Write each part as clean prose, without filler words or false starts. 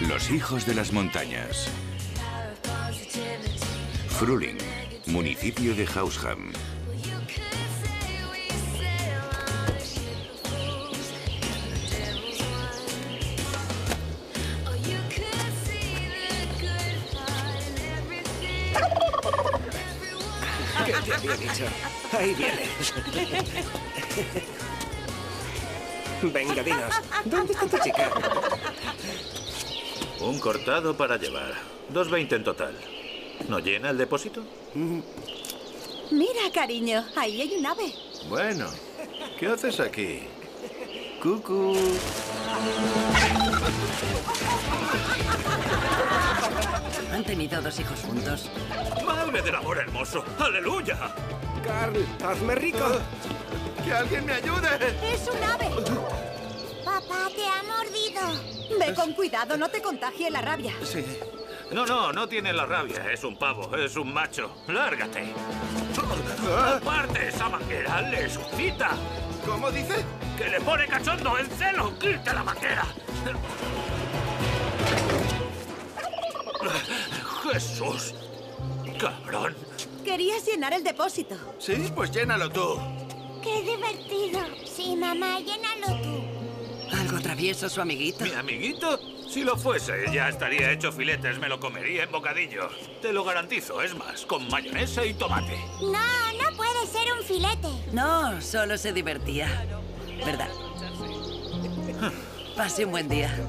Los hijos de las montañas. Fruling, municipio de Hausham. ¿Qué te había dicho? Ahí viene. Venga, dinos. ¿Dónde está tu chica? Un cortado para llevar. 2,20 en total. ¿No llena el depósito? Mira, cariño, ahí hay un ave. Bueno, ¿qué haces aquí? Cucú. Han tenido 2 hijos juntos. ¡Madre del amor hermoso! ¡Aleluya! Carl, hazme rico. ¡Que alguien me ayude! ¡Es un ave! Papá, te ha mordido. Ve con cuidado, no te contagie la rabia. Sí. No tiene la rabia. Es un pavo, es un macho. ¡Lárgate! ¡Aparte! ¡Esa manguera le excita! ¿Cómo dice? ¡Que le pone cachondo el celo! ¡Quita la manguera! ¡Jesús! ¡Cabrón! Querías llenar el depósito. Sí, pues llénalo tú. ¡Qué divertido! Sí, mamá, llénalo tú. ¿Algo travieso su amiguito? ¿Mi amiguito? Si lo fuese, ya estaría hecho filetes. Me lo comería en bocadillos. Te lo garantizo. Es más, con mayonesa y tomate. No, no puede ser un filete. No, solo se divertía. ¿Verdad? Pase un buen día.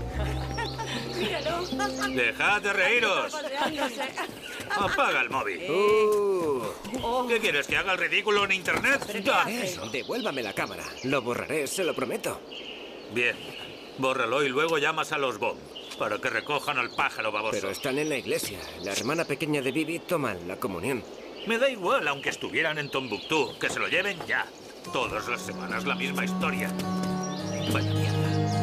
¡Dejad de reíros! ¡Apaga el móvil! ¿Qué quieres, que haga el ridículo en internet? ¡Dame eso! Devuélvame la cámara. Lo borraré, se lo prometo. Bien. Bórralo y luego llamas a los Bomb para que recojan al pájaro baboso. Pero están en la iglesia. La hermana pequeña de Bibi toma la comunión. Me da igual, aunque estuvieran en Tombuctú. Que se lo lleven ya. Todas las semanas la misma historia. Vaya mierda.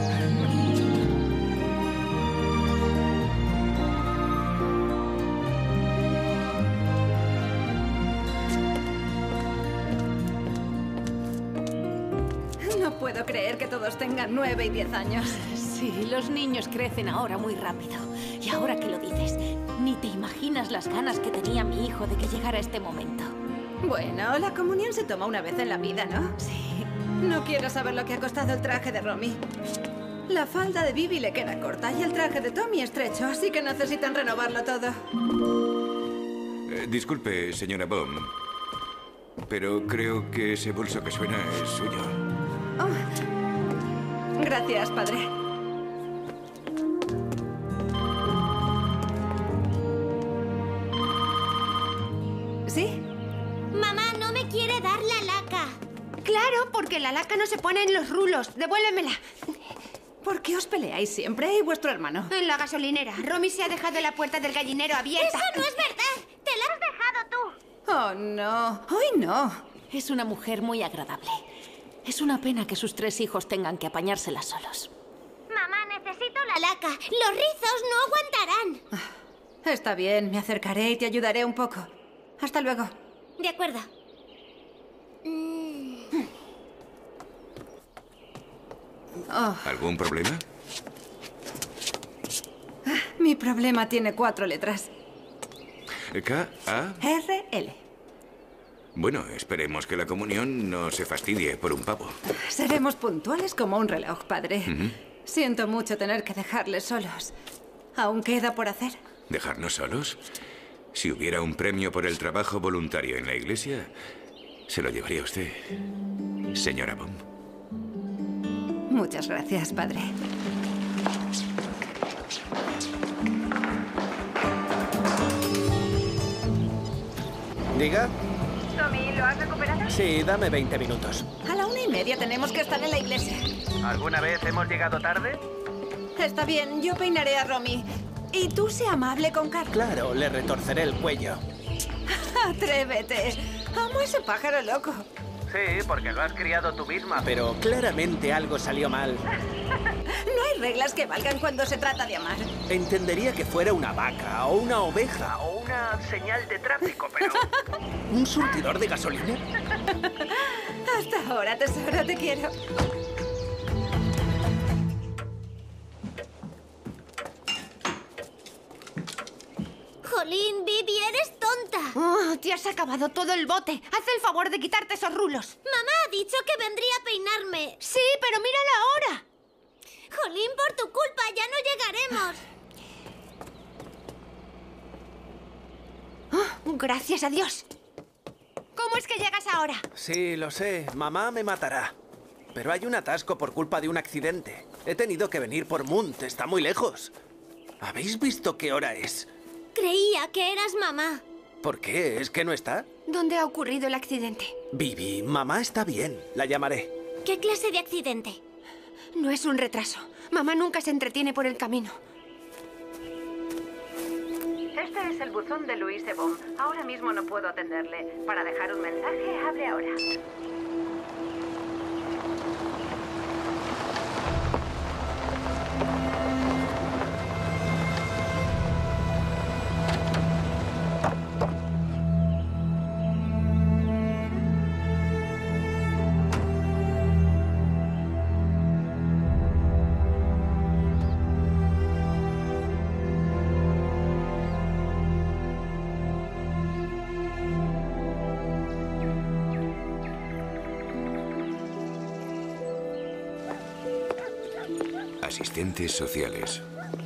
No puedo creer que todos tengan 9 y 10 años. Sí, los niños crecen ahora muy rápido. Y ahora que lo dices, ni te imaginas las ganas que tenía mi hijo de que llegara este momento. Bueno, la comunión se toma una vez en la vida, ¿no? Sí. No quiero saber lo que ha costado el traje de Romy. La falda de Bibi le queda corta y el traje de Tommy estrecho, así que necesitan renovarlo todo. Disculpe, señora Bomb, pero creo que ese bolso que suena es suyo. Oh. Gracias, padre. ¿Sí? Mamá, no me quiere dar la laca. Claro, porque la laca no se pone en los rulos. Devuélvemela. ¿Por qué os peleáis siempre y vuestro hermano? En la gasolinera. Romy se ha dejado la puerta del gallinero abierta. Eso no es verdad. Te la has dejado tú. Oh, no. Hoy no. Es una mujer muy agradable. Es una pena que sus 3 hijos tengan que apañárselas solos. Mamá, necesito la laca. Los rizos no aguantarán. Está bien, me acercaré y te ayudaré un poco. Hasta luego. De acuerdo. Oh, ¿Algún problema? mi problema tiene 4 letras. K-A... R-L. Bueno, esperemos que la comunión no se fastidie por un pavo. Seremos puntuales como un reloj, padre. Siento mucho tener que dejarles solos. ¿Aún queda por hacer? ¿Dejarnos solos? Si hubiera un premio por el trabajo voluntario en la iglesia, se lo llevaría usted, señora Bomb. Muchas gracias, padre. ¿Diga? Tommy, ¿lo has recuperado? Sí, dame 20 minutos. A la 1:30 tenemos que estar en la iglesia. ¿Alguna vez hemos llegado tarde? Está bien, yo peinaré a Romy. Y tú sé amable con Carl. Claro, le retorceré el cuello. Atrévete. Amo a ese pájaro loco. Sí, porque lo has criado tú misma. Pero claramente algo salió mal. No hay reglas que valgan cuando se trata de amar. Entendería que fuera una vaca, o una oveja, o una señal de tráfico, pero... ¿Un surtidor de gasolina? Hasta ahora, tesoro, te quiero. Oh, te has acabado todo el bote. Haz el favor de quitarte esos rulos. Mamá ha dicho que vendría a peinarme. Sí, pero mírala ahora. Jolín, por tu culpa ya no llegaremos. Oh, gracias a Dios. ¿Cómo es que llegas ahora? Sí, lo sé. Mamá me matará. Pero hay un atasco por culpa de un accidente. He tenido que venir por Munt. Está muy lejos. ¿Habéis visto qué hora es? Creía que eras mamá. ¿Por qué? ¿Es que no está? ¿Dónde ha ocurrido el accidente? Bibi, mamá está bien. La llamaré. ¿Qué clase de accidente? No es un retraso. Mamá nunca se entretiene por el camino. Este es el buzón de Louise Bon. Ahora mismo no puedo atenderle. Para dejar un mensaje, hable ahora. Asistentes sociales.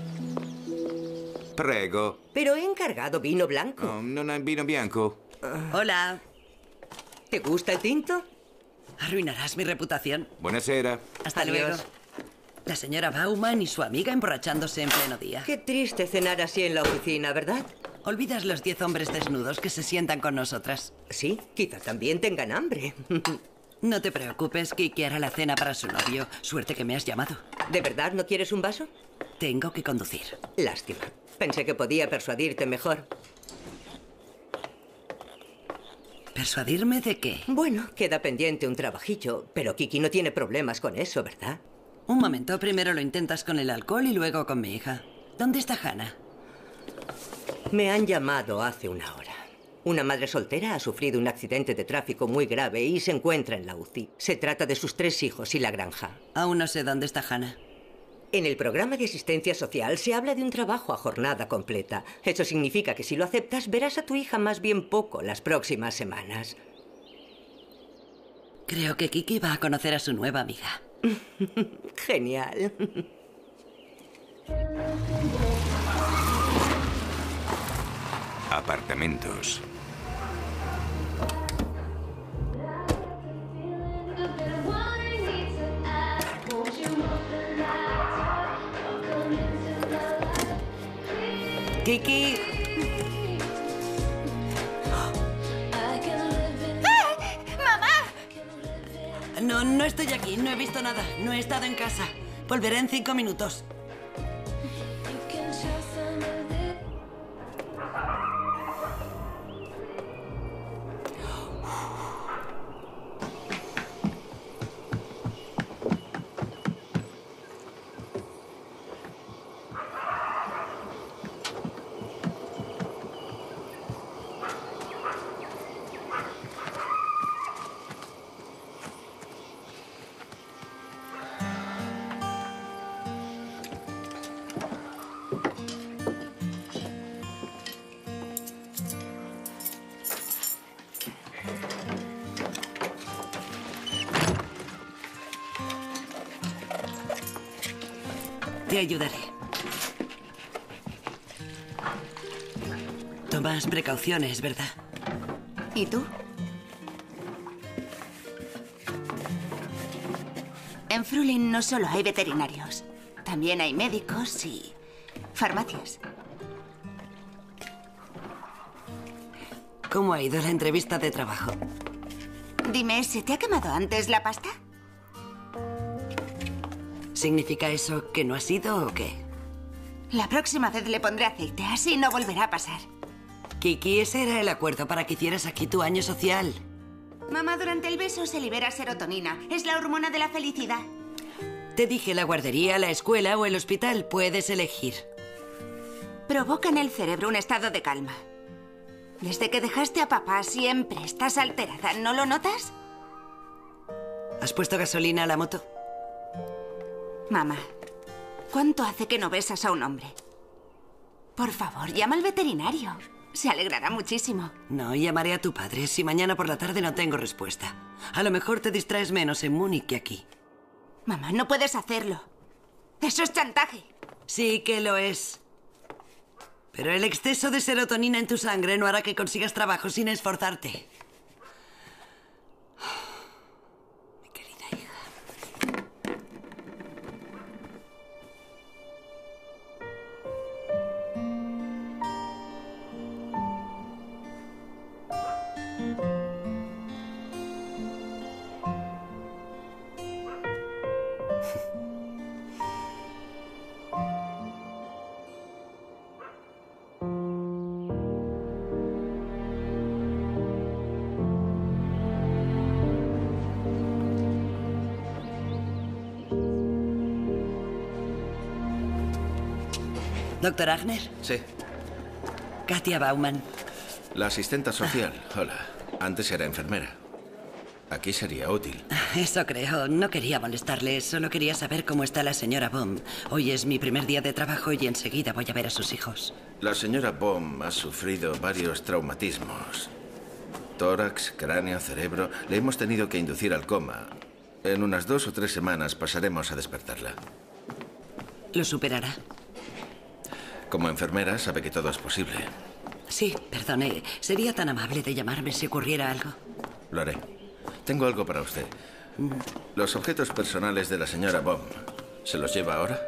Prego. Pero he encargado vino blanco. Oh, non hai vino bianco. Hola. ¿Te gusta el tinto? Arruinarás mi reputación. Buonasera. Hasta luego. La señora Bauman y su amiga emborrachándose en pleno día. Qué triste cenar así en la oficina, ¿verdad? Olvidas los 10 hombres desnudos que se sientan con nosotras. Sí, quizá también tengan hambre. No te preocupes, Kiki hará la cena para su novio. Suerte que me has llamado. ¿De verdad no quieres un vaso? Tengo que conducir. Lástima. Pensé que podía persuadirte mejor. ¿Persuadirme de qué? Bueno, queda pendiente un trabajillo, pero Kiki no tiene problemas con eso, ¿verdad? Un momento, primero lo intentas con el alcohol y luego con mi hija. ¿Dónde está Hannah? Me han llamado hace una hora. Una madre soltera ha sufrido un accidente de tráfico muy grave y se encuentra en la UCI. Se trata de sus 3 hijos y la granja. Aún no sé dónde está Hannah. En el programa de asistencia social se habla de un trabajo a jornada completa. Eso significa que si lo aceptas, verás a tu hija más bien poco las próximas semanas. Creo que Kiki va a conocer a su nueva amiga. Genial. Apartamentos. Kiki. No estoy aquí. No he visto nada. No he estado en casa. Volveré en 5 minutos. Te ayudaré. Tomas precauciones, ¿verdad? ¿Y tú? En Frulin no solo hay veterinarios. También hay médicos y farmacias. ¿Cómo ha ido la entrevista de trabajo? Dime, ¿se te ha quemado antes la pasta? ¿Significa eso que no has ido o qué? La próxima vez le pondré aceite, así no volverá a pasar. Kiki, ese era el acuerdo para que hicieras aquí tu año social. Mamá, durante el beso se libera serotonina. Es la hormona de la felicidad. Te dije la guardería, la escuela o el hospital. Puedes elegir. Provoca en el cerebro un estado de calma. Desde que dejaste a papá siempre estás alterada. ¿No lo notas? ¿Has puesto gasolina a la moto? Mamá, ¿cuánto hace que no besas a un hombre? Por favor, llama al veterinario. Se alegrará muchísimo. No, llamaré a tu padre si mañana por la tarde no tengo respuesta. A lo mejor te distraes menos en Múnich que aquí. Mamá, no puedes hacerlo. Eso es chantaje. Sí que lo es. Pero el exceso de serotonina en tu sangre no hará que consigas trabajo sin esforzarte. Mi querida hija. ¿Doctor Agner? Sí. Katia Baumann. La asistenta social. Hola. Antes era enfermera. Aquí sería útil. Eso creo. No quería molestarle. Solo quería saber cómo está la señora Baum. Hoy es mi primer día de trabajo y enseguida voy a ver a sus hijos. La señora Baum ha sufrido varios traumatismos. Tórax, cráneo, cerebro. Le hemos tenido que inducir al coma. En unas 2 o 3 semanas pasaremos a despertarla. ¿Lo superará? Como enfermera, sabe que todo es posible. Sí, perdone. ¿Sería tan amable de llamarme si ocurriera algo? Lo haré. Tengo algo para usted. Los objetos personales de la señora Baum. ¿Se los lleva ahora?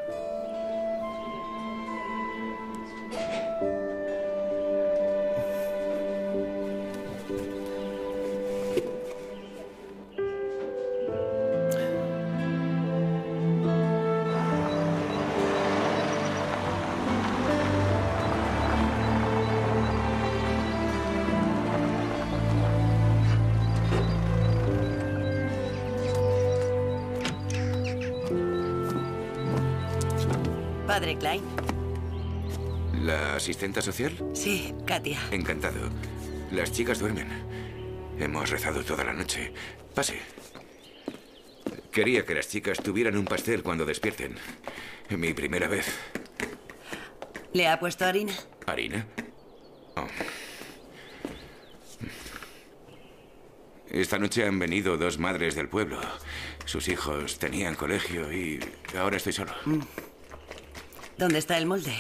Padre Klein. ¿La asistenta social? Sí, Katia. Encantado. Las chicas duermen. Hemos rezado toda la noche. Pase. Quería que las chicas tuvieran un pastel cuando despierten. Mi primera vez. ¿Le ha puesto harina? ¿Harina? Oh. Esta noche han venido 2 madres del pueblo. Sus hijos tenían colegio y ahora estoy solo. ¿Dónde está el molde?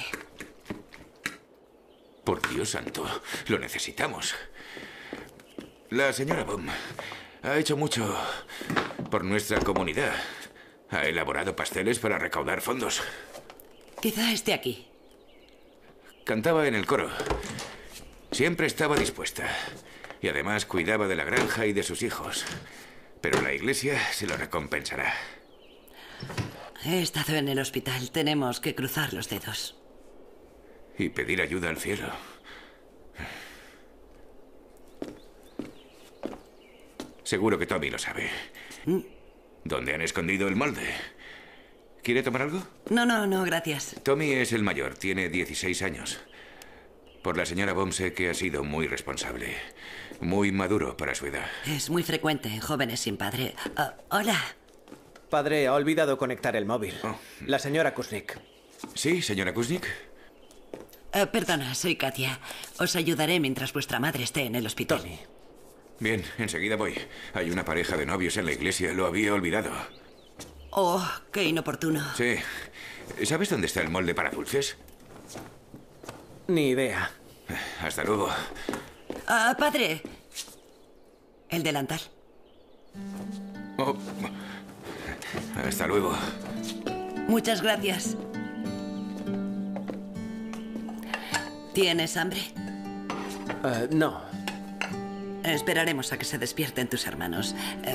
Por Dios santo, lo necesitamos. La señora Baum ha hecho mucho por nuestra comunidad. Ha elaborado pasteles para recaudar fondos. Quizá esté aquí. Cantaba en el coro. Siempre estaba dispuesta. Y además cuidaba de la granja y de sus hijos. Pero la iglesia se lo recompensará. He estado en el hospital. Tenemos que cruzar los dedos. Y pedir ayuda al cielo. Seguro que Tommy lo sabe. ¿Dónde han escondido el molde? ¿Quiere tomar algo? No, gracias. Tommy es el mayor, tiene 16 años. Por la señora Baum sé que ha sido muy responsable. Muy maduro para su edad. Es muy frecuente en jóvenes sin padre. Hola. Padre, ha olvidado conectar el móvil. Oh. La señora Kuznik. ¿Sí, señora Kuznik? Perdona, soy Katia. Os ayudaré mientras vuestra madre esté en el hospital. Tony. Bien, enseguida voy. Hay una pareja de novios en la iglesia. Lo había olvidado. Oh, qué inoportuno. Sí. ¿Sabes dónde está el molde para dulces? Ni idea. Hasta luego. Padre. El delantal. Oh. Hasta luego. Muchas gracias. ¿Tienes hambre? No. Esperaremos a que se despierten tus hermanos.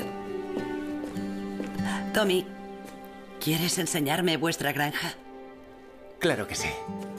Tommy, ¿quieres enseñarme vuestra granja? Claro que sí.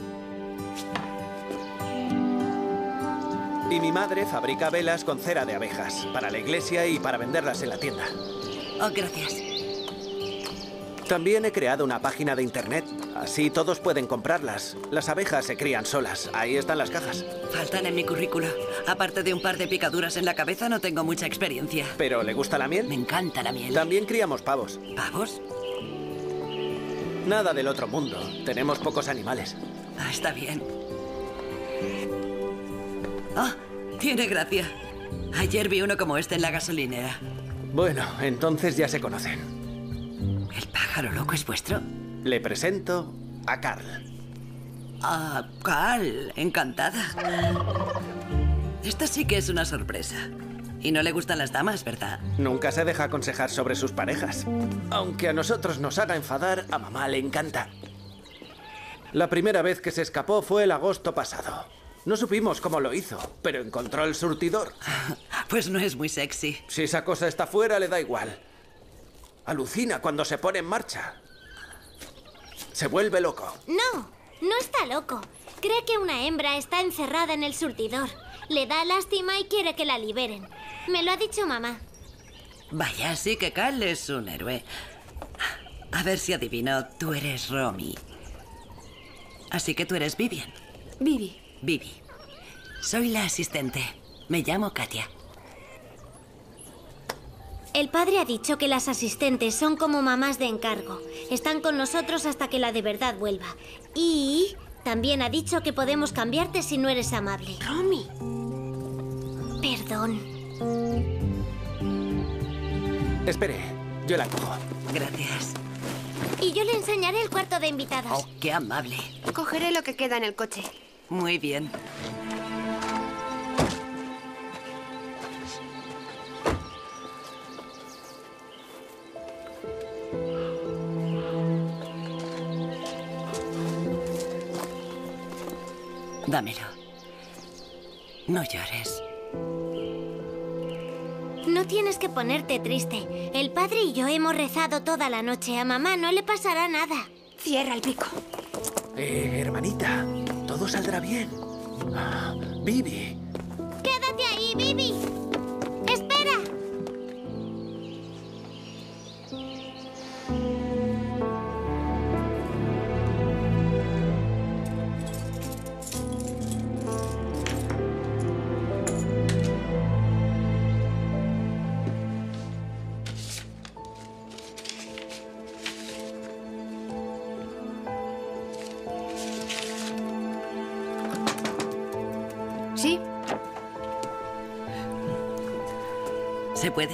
Y mi madre fabrica velas con cera de abejas para la iglesia y para venderlas en la tienda. Oh, gracias. También he creado una página de internet. Así todos pueden comprarlas. Las abejas se crían solas. Ahí están las cajas. Faltan en mi currículo. Aparte de un par de picaduras en la cabeza, no tengo mucha experiencia. ¿Pero le gusta la miel? Me encanta la miel. También criamos pavos. ¿Pavos? Nada del otro mundo. Tenemos pocos animales. Está bien. Ah, tiene gracia. Ayer vi uno como este en la gasolinera. Bueno, entonces ya se conocen. ¿El pájaro loco es vuestro? Le presento a Carl. Ah, Carl, encantada. Esta sí que es una sorpresa. Y no le gustan las damas, ¿verdad? Nunca se deja aconsejar sobre sus parejas. Aunque a nosotros nos haga enfadar, a mamá le encanta. La primera vez que se escapó fue el agosto pasado. No supimos cómo lo hizo, pero encontró el surtidor. Pues no es muy sexy. Si esa cosa está fuera, le da igual. Alucina cuando se pone en marcha. Se vuelve loco. No, no está loco. Cree que una hembra está encerrada en el surtidor. Le da lástima y quiere que la liberen. Me lo ha dicho mamá. Vaya, sí que Carl es un héroe. A ver si adivino, tú eres Romy. Así que tú eres Vivian. Vivi. Vivi. Soy la asistente. Me llamo Katia. El padre ha dicho que las asistentes son como mamás de encargo. Están con nosotros hasta que la de verdad vuelva. Y también ha dicho que podemos cambiarte si no eres amable. Romy. Perdón. Espere, yo la cojo. Gracias. Y yo le enseñaré el cuarto de invitados. Oh, qué amable. Cogeré lo que queda en el coche. Muy bien. Dámelo. No llores. No tienes que ponerte triste. El padre y yo hemos rezado toda la noche. A mamá no le pasará nada. Cierra el pico. Hermanita, todo saldrá bien. Vivi. ¡Quédate ahí, Vivi! ¡Espera! ¿Sí? ¿Se puede?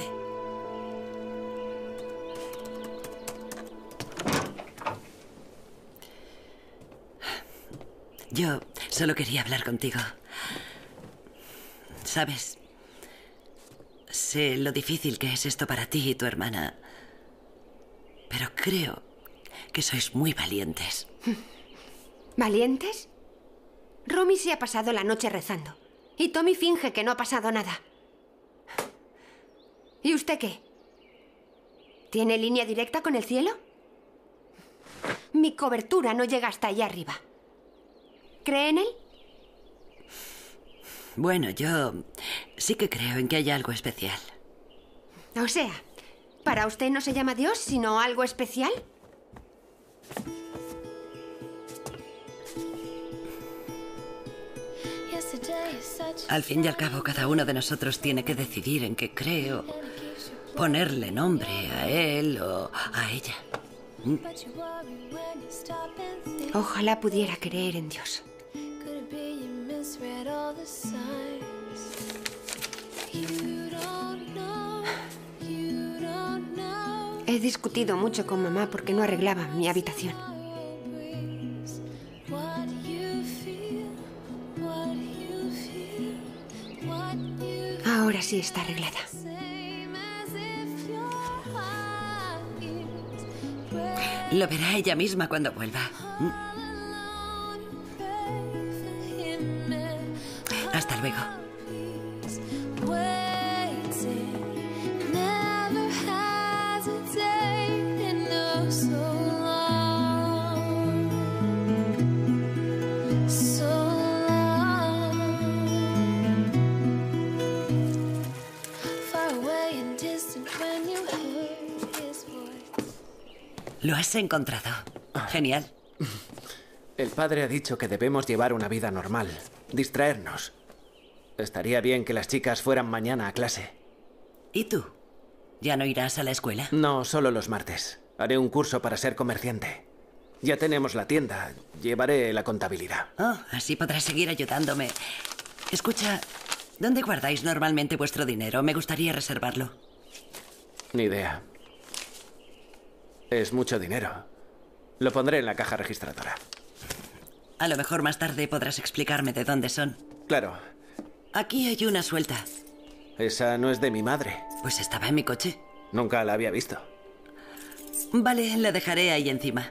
Yo solo quería hablar contigo. ¿Sabes? Sé lo difícil que es esto para ti y tu hermana. Pero creo que sois muy valientes. ¿Valientes? Romy se ha pasado la noche rezando. Y Tommy finge que no ha pasado nada. ¿Y usted qué? ¿Tiene línea directa con el cielo? Mi cobertura no llega hasta allá arriba. ¿Cree en él? Bueno, yo sí que creo en que hay algo especial. O sea, ¿para usted no se llama Dios, sino algo especial? Al fin y al cabo, cada uno de nosotros tiene que decidir en qué cree o ponerle nombre a él o a ella. Ojalá pudiera creer en Dios. He discutido mucho con mamá porque no arreglaba mi habitación. Ahora sí está arreglada. Lo verá ella misma cuando vuelva. Hasta luego. Lo has encontrado. Genial. El padre ha dicho que debemos llevar una vida normal, distraernos. Estaría bien que las chicas fueran mañana a clase. ¿Y tú? ¿Ya no irás a la escuela? No, solo los martes. Haré un curso para ser comerciante. Ya tenemos la tienda. Llevaré la contabilidad. Oh, así podrás seguir ayudándome Escucha, ¿dónde guardáis normalmente vuestro dinero? Me gustaría reservarlo. Ni idea. Es mucho dinero. Lo pondré en la caja registradora. A lo mejor más tarde podrás explicarme de dónde son. Claro. Aquí hay una suelta. Esa no es de mi madre. Pues estaba en mi coche. Nunca la había visto. Vale, la dejaré ahí encima.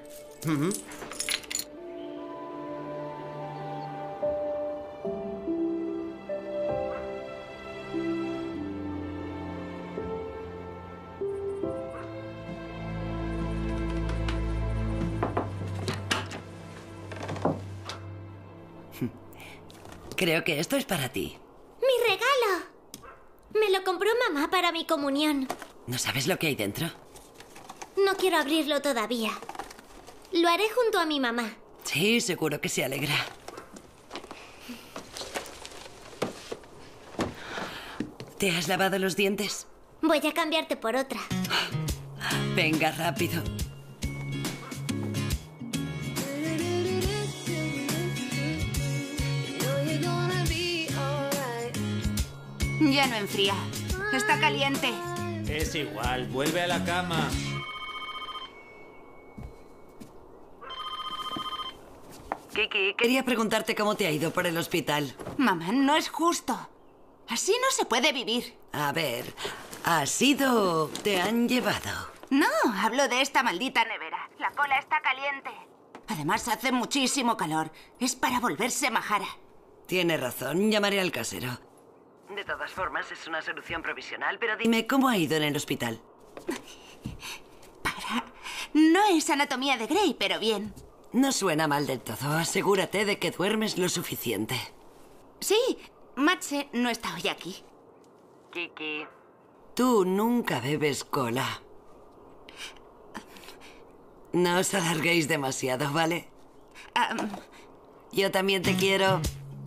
Creo que esto es para ti. ¡Mi regalo! Me lo compró mamá para mi comunión. ¿No sabes lo que hay dentro? No quiero abrirlo todavía. Lo haré junto a mi mamá. Sí, seguro que se alegra. ¿Te has lavado los dientes? Voy a cambiarte por otra. Venga, rápido. Ya no enfría. Está caliente. Es igual, vuelve a la cama. Kiki, quería preguntarte cómo te ha ido por el hospital. Mamá, no es justo. Así no se puede vivir. A ver, ¿has ido o te han llevado? No, hablo de esta maldita nevera. La cola está caliente. Además, hace muchísimo calor. Es para volverse majara. Tienes razón, llamaré al casero. De todas formas, es una solución provisional, pero dime, ¿cómo ha ido en el hospital? No es anatomía de Grey, pero bien. No suena mal del todo. Asegúrate de que duermes lo suficiente. Sí, Matse no está hoy aquí. Kiki. Tú nunca bebes cola. No os alarguéis demasiado, ¿vale? Yo también te quiero.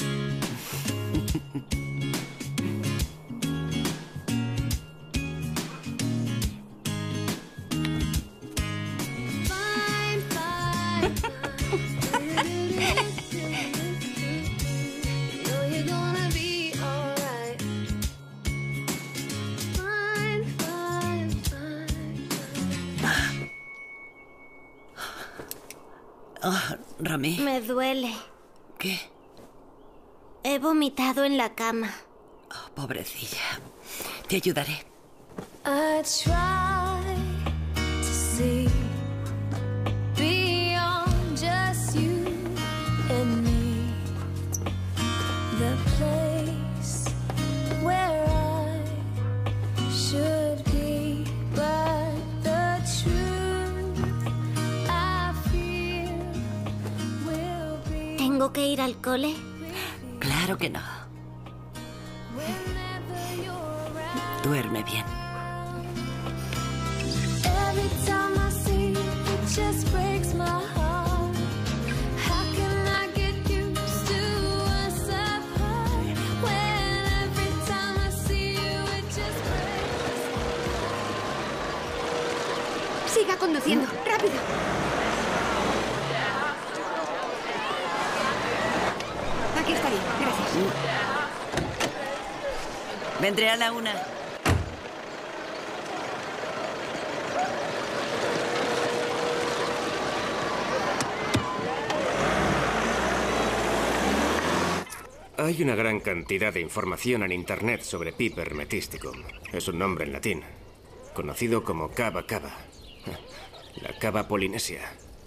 Romy. Me duele. ¿Qué? He vomitado en la cama. Oh, pobrecilla. Te ayudaré. I try to see beyond just you and me, the place where I should be, but the truth I feel will be. ¿Tengo que ir al cole? Claro que no. Duerme bien. Every time I see you, it just breaks my heart. How can I get used to us apart? When every time I see you, it just breaks. Siga conduciendo, rápido. Aquí está bien, gracias. Vendré a la 1. Hay una gran cantidad de información en Internet sobre Piper metisticum. Es un nombre en latín, conocido como cava cava. La cava polinesia.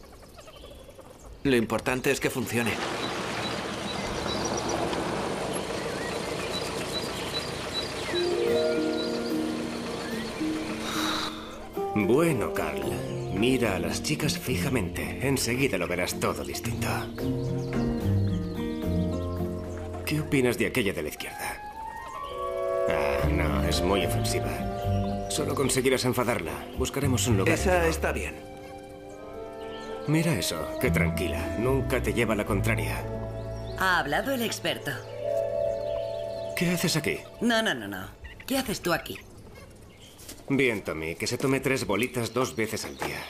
Lo importante es que funcione. Bueno, Carl, mira a las chicas fijamente. Enseguida lo verás todo distinto. ¿Qué opinas de aquella de la izquierda? Ah, no, es muy ofensiva. Solo conseguirás enfadarla. Buscaremos un lugar. Esa está bien. Mira eso, qué tranquila. Nunca te lleva la contraria. Ha hablado el experto. ¿Qué haces aquí? No. ¿Qué haces tú aquí? Bien, Tommy, que se tome 3 bolitas 2 veces al día.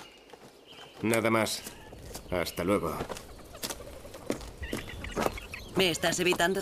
Nada más. Hasta luego. ¿Me estás evitando?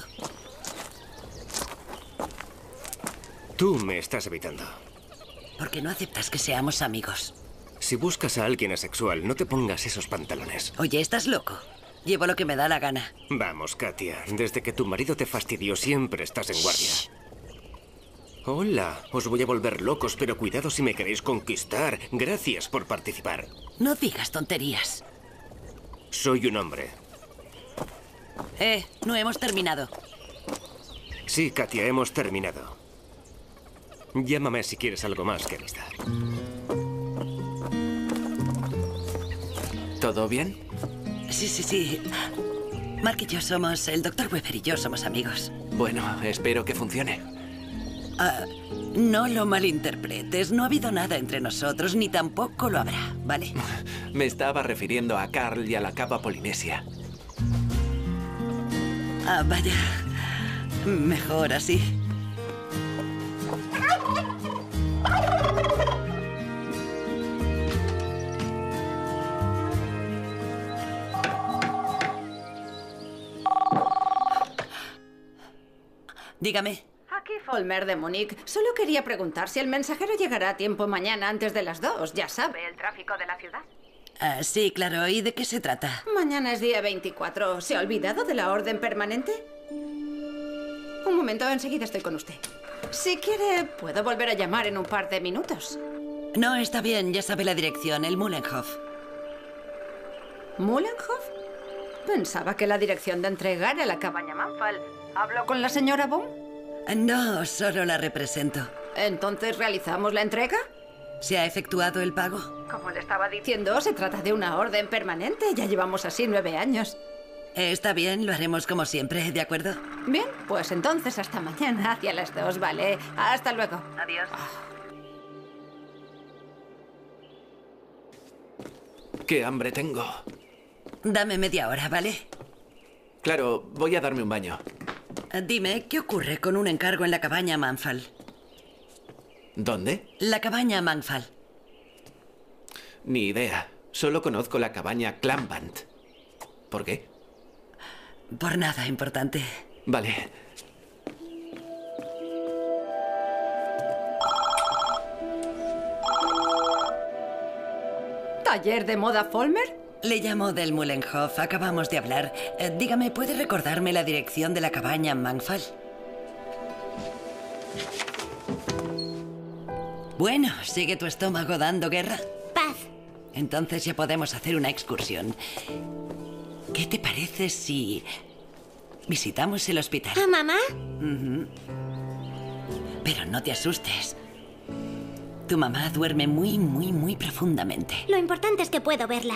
Tú me estás evitando. ¿Por qué no aceptas que seamos amigos? Si buscas a alguien asexual, no te pongas esos pantalones. Oye, ¿estás loco? Llevo lo que me da la gana. Vamos, Katia. Desde que tu marido te fastidió, siempre estás en guardia. Hola, os voy a volver locos, pero cuidado si me queréis conquistar. Gracias por participar. No digas tonterías. Soy un hombre. No hemos terminado. Sí, Katia, hemos terminado. Llámame si quieres algo más que amistad. ¿Todo bien? Sí. Mark y yo somos... El doctor Weber y yo somos amigos. Bueno, espero que funcione. No lo malinterpretes. No ha habido nada entre nosotros, ni tampoco lo habrá, ¿vale? Me estaba refiriendo a Carl y a la capa polinesia. Vaya. Mejor así. Dígame. Aquí Folmer de Múnich. Solo quería preguntar si el mensajero llegará a tiempo mañana antes de las 2. Ya sabe, el tráfico de la ciudad. Sí, claro. ¿Y de qué se trata? Mañana es día 24. ¿Se ha olvidado de la orden permanente? Un momento, enseguida estoy con usted. Si quiere, puedo volver a llamar en un par de minutos. No, está bien. Ya sabe la dirección. El Mullenhof. ¿Mullenhof? Pensaba que la dirección de entrega era la cabaña Manfal. ¿Hablo con la señora Baum? No, solo la represento. ¿Entonces realizamos la entrega? ¿Se ha efectuado el pago? Como le estaba diciendo, se trata de una orden permanente. Ya llevamos así 9 años. Está bien, lo haremos como siempre, ¿de acuerdo? Bien, pues entonces hasta mañana, hacia las 2, ¿vale? Hasta luego. Adiós. ¡Qué hambre tengo! Dame media hora, ¿vale? Claro, voy a darme un baño. Dime, ¿qué ocurre con un encargo en la cabaña Manfal? ¿Dónde? La cabaña Manfal. Ni idea. Solo conozco la cabaña Clamband. ¿Por qué? Por nada importante. Vale. ¿Taller de moda Folmer? Le llamo del Mullenhof. Acabamos de hablar. Dígame, ¿puede recordarme la dirección de la cabaña Manfal? Bueno, ¿sigue tu estómago dando guerra? Paz. Entonces ya podemos hacer una excursión. ¿Qué te parece si visitamos el hospital? ¿A mamá? Pero no te asustes. Tu mamá duerme muy profundamente. Lo importante es que puedo verla.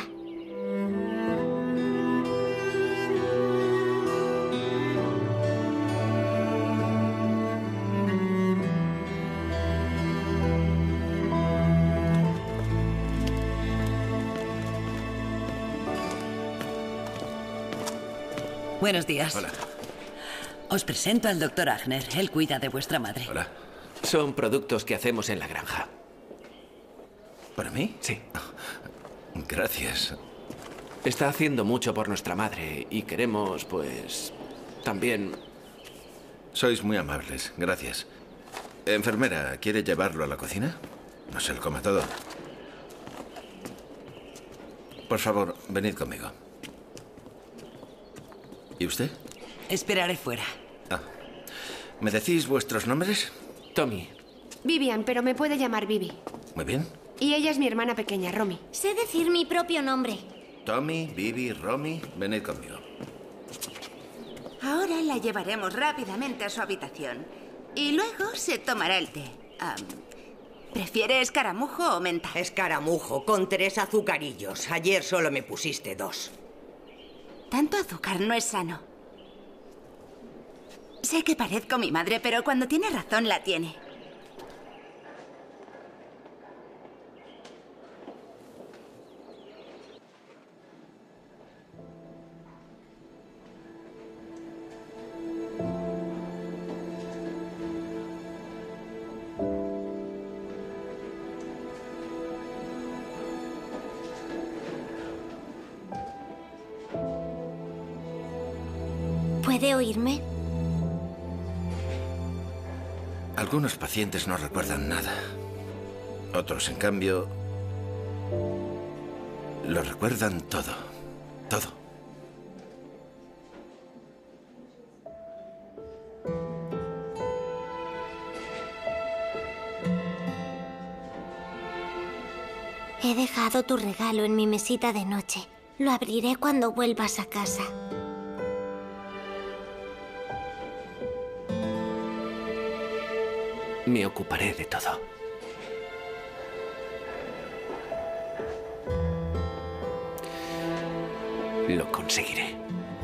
Buenos días. Hola. Os presento al doctor Agner. Él cuida de vuestra madre. Hola. Son productos que hacemos en la granja. ¿Para mí? Sí. Gracias. Está haciendo mucho por nuestra madre y queremos, pues, también... Sois muy amables. Gracias. Enfermera, ¿quiere llevarlo a la cocina? No se lo coma todo. Por favor, venid conmigo. ¿Y usted? Esperaré fuera. ¿Me decís vuestros nombres? Tommy. Vivian, pero me puede llamar Vivi. Muy bien. Y ella es mi hermana pequeña, Romy. Sé decir mi propio nombre. Tommy, Vivi, Romy, venid conmigo. Ahora la llevaremos rápidamente a su habitación. Y luego se tomará el té. ¿Prefiere escaramujo o menta? Escaramujo, con 3 azucarillos. Ayer solo me pusiste 2. Tanto azúcar no es sano. Sé que parezco mi madre, pero cuando tiene razón la tiene. ¿Puede oírme? Algunos pacientes no recuerdan nada. Otros, en cambio, lo recuerdan todo. Todo. He dejado tu regalo en mi mesita de noche. Lo abriré cuando vuelvas a casa. Me ocuparé de todo. Lo conseguiré.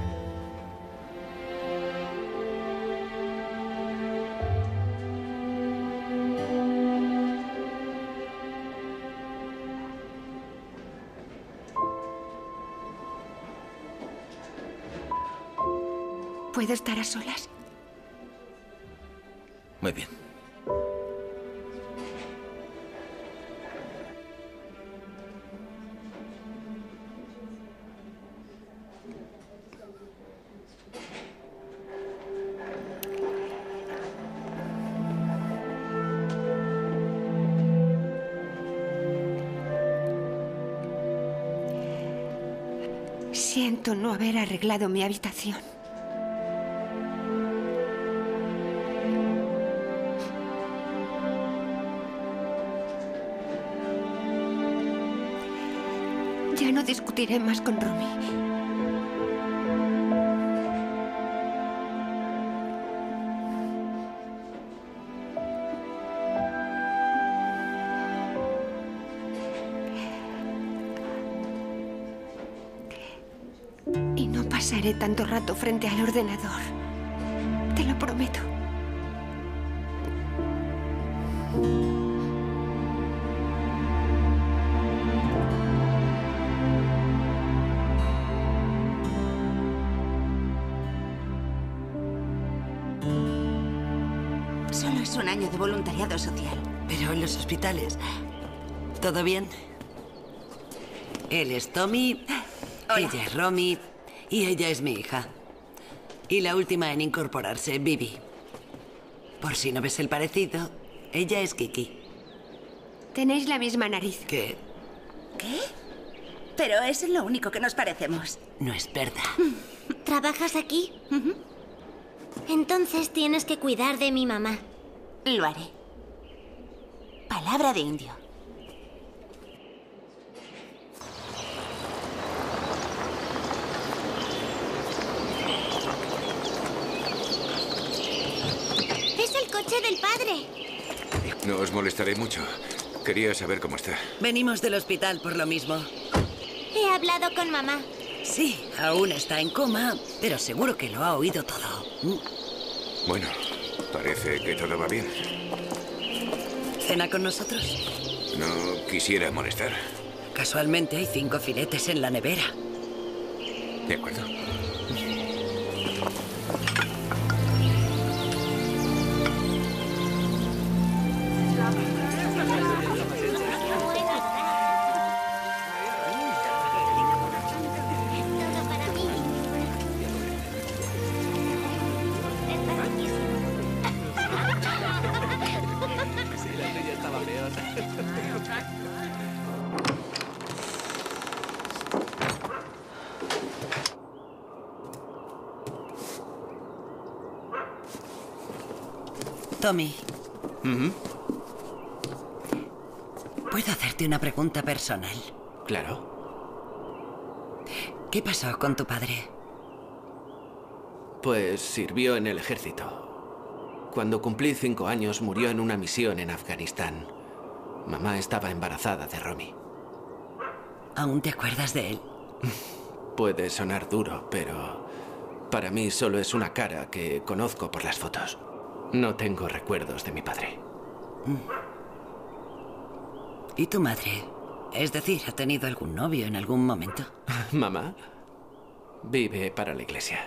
¿Puedo estar a solas? Muy bien. Siento no haber arreglado mi habitación. Ya no discutiré más con Romy. Y no pasaré tanto rato frente al ordenador. Te lo prometo. Solo es un año de voluntariado social. Pero en los hospitales, ¿todo bien? Él es Tommy, ella es Romy y ella es mi hija. Y la última en incorporarse, Bibi. Por si no ves el parecido, ella es Kiki. Tenéis la misma nariz. ¿Qué? ¿Qué? Pero es en lo único que nos parecemos. No es verdad. ¿Trabajas aquí? Entonces tienes que cuidar de mi mamá. Lo haré. Palabra de indio. ¡Es el coche del padre! No os molestaré mucho. Quería saber cómo está. Venimos del hospital por lo mismo. He hablado con mamá. Sí, aún está en coma, pero seguro que lo ha oído todo. Bueno, parece que todo va bien. ¿Cena con nosotros? No quisiera molestar. Casualmente hay 5 filetes en la nevera. De acuerdo. Tommy. ¿Puedo hacerte una pregunta personal? Claro. ¿Qué pasó con tu padre? Pues sirvió en el ejército. Cuando cumplí 5 años murió en una misión en Afganistán. Mamá estaba embarazada de Romy. ¿Aún te acuerdas de él? Puede sonar duro, pero para mí solo es una cara que conozco por las fotos. No tengo recuerdos de mi padre. ¿Y tu madre? Es decir, ¿ha tenido algún novio en algún momento? Mamá vive para la iglesia.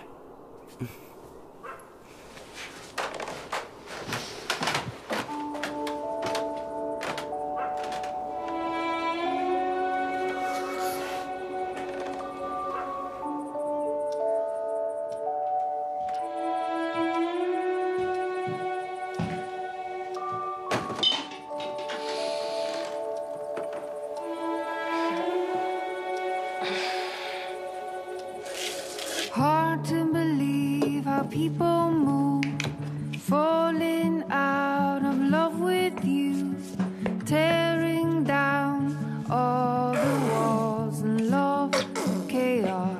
people move, falling out of love with you, tearing down all the walls and love chaos.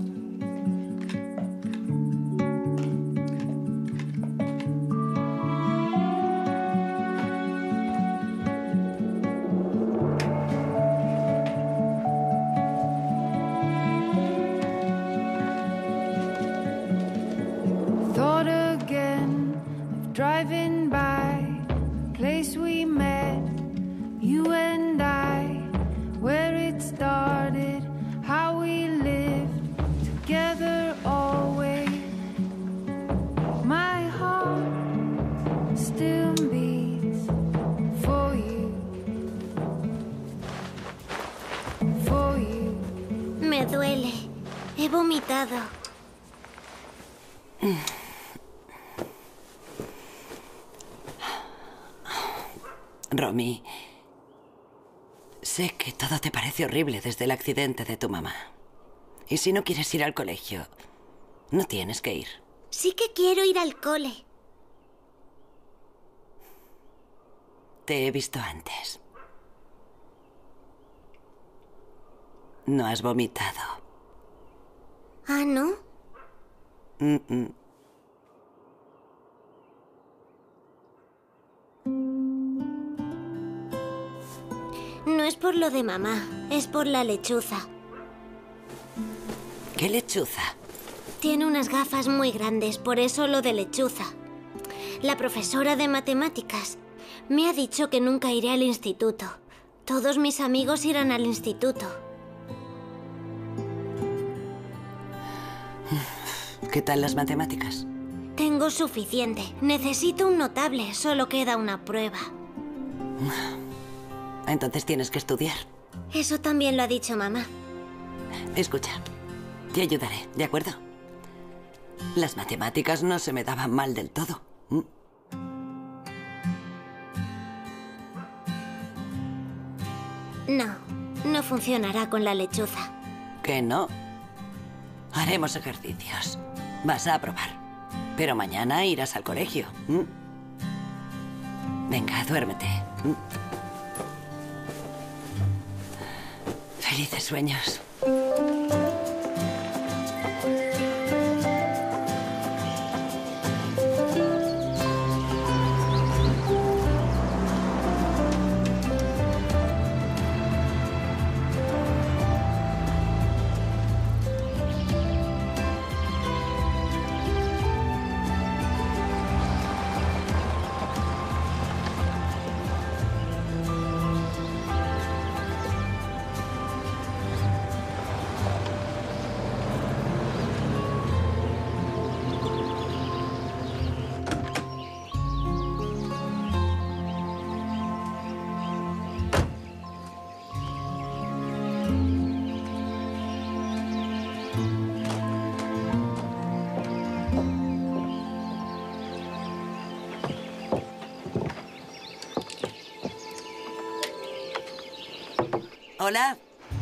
Thought again of driving by place we met, you and I, where it started, how we lived together always. My heart still beats for you, for you. Me duele. He vomitado. Romy, sé que todo te parece horrible desde el accidente de tu mamá. Y si no quieres ir al colegio, no tienes que ir. Sí que quiero ir al cole. Te he visto antes. No has vomitado. Ah, ¿no? Mm-mm. No es por lo de mamá, es por la lechuza. ¿Qué lechuza? Tiene unas gafas muy grandes, por eso lo de lechuza. La profesora de matemáticas me ha dicho que nunca iré al instituto. Todos mis amigos irán al instituto. ¿Qué tal las matemáticas? Tengo suficiente. Necesito un notable. Solo queda una prueba. Entonces tienes que estudiar. Eso también lo ha dicho mamá. Escucha, te ayudaré, ¿de acuerdo? Las matemáticas no se me daban mal del todo. No, no funcionará con la lechuza. ¿Que no? Haremos ejercicios. Vas a aprobar. Pero mañana irás al colegio. Venga, duérmete. Felices sueños. Hola.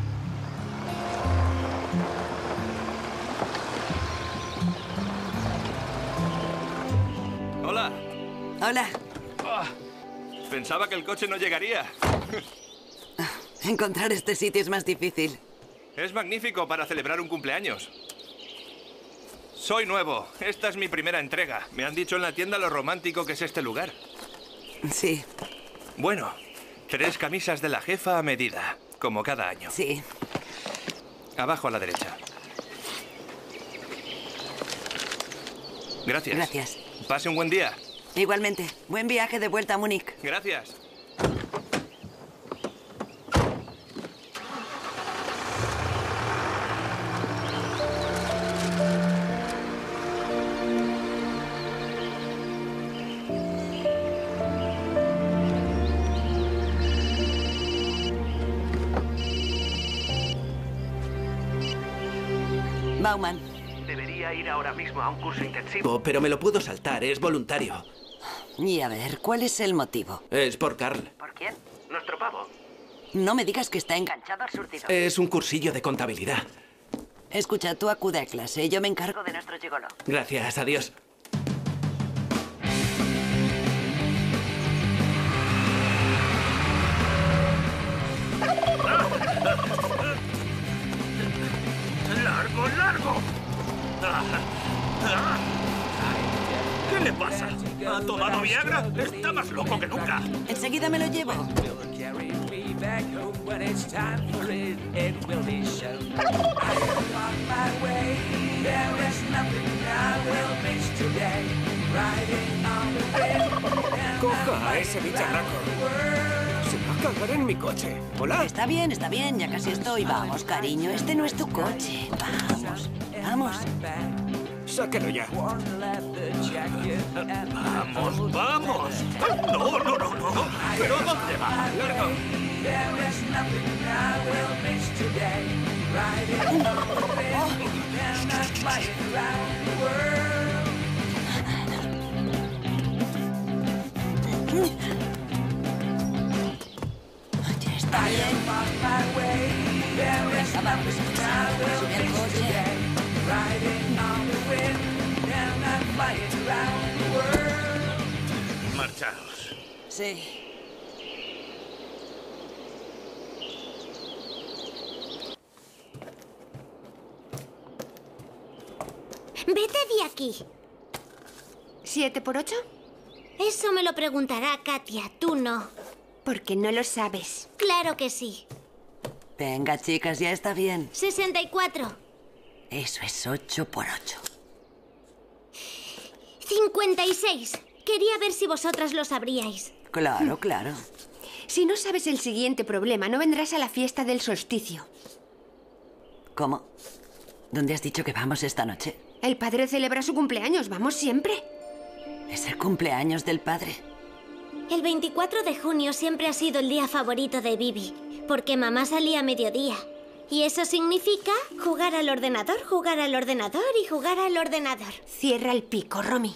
Hola. Hola. Pensaba que el coche no llegaría. Encontrar este sitio es más difícil. Es magnífico para celebrar un cumpleaños. Soy nuevo. Esta es mi primera entrega. Me han dicho en la tienda lo romántico que es este lugar. Sí. Bueno, 3 camisas de la jefa a medida, como cada año. Sí. Abajo a la derecha. Gracias. Gracias. Pase un buen día. Igualmente. Buen viaje de vuelta a Múnich. Gracias. Bauman. Debería ir ahora mismo a un curso intensivo, pero me lo puedo saltar, es voluntario. Y a ver, ¿cuál es el motivo? Es por Carl. ¿Por quién? Nuestro pavo. No me digas que está enganchado al surtidor. Es un cursillo de contabilidad. Escucha, tú acude a clase. Yo me encargo de nuestro gigolo. Gracias, adiós. ¡Largo, largo! ¿Qué le pasa? ¿Ha tomado Viagra? Está más loco que nunca. Enseguida me lo llevo. Coja a ese bicharraco. Se va a cagar en mi coche. Hola. Está bien, ya casi estoy. Vamos, cariño, este no es tu coche. Vamos, vamos. Sáquelo ya. ¡Vamos, vamos! ¡No, no, no, no! ¿Pero a dónde va? ¡Largo! Ya está bien. Venga, vamos. Sube al coche. Marchaos. Sí. Vete de aquí. ¿7 por 8? Eso me lo preguntará Katia, tú no. Porque no lo sabes. Claro que sí. Venga, chicas, ya está bien. 64. Eso es 8 por 8. 56. Quería ver si vosotras lo sabríais. Claro, claro. Si no sabes el siguiente problema, no vendrás a la fiesta del solsticio. ¿Cómo? ¿Dónde has dicho que vamos esta noche? El padre celebra su cumpleaños, vamos siempre. Es el cumpleaños del padre. El 24 de junio siempre ha sido el día favorito de Bibi, porque mamá salía a mediodía. Y eso significa jugar al ordenador y jugar al ordenador. Cierra el pico, Romy.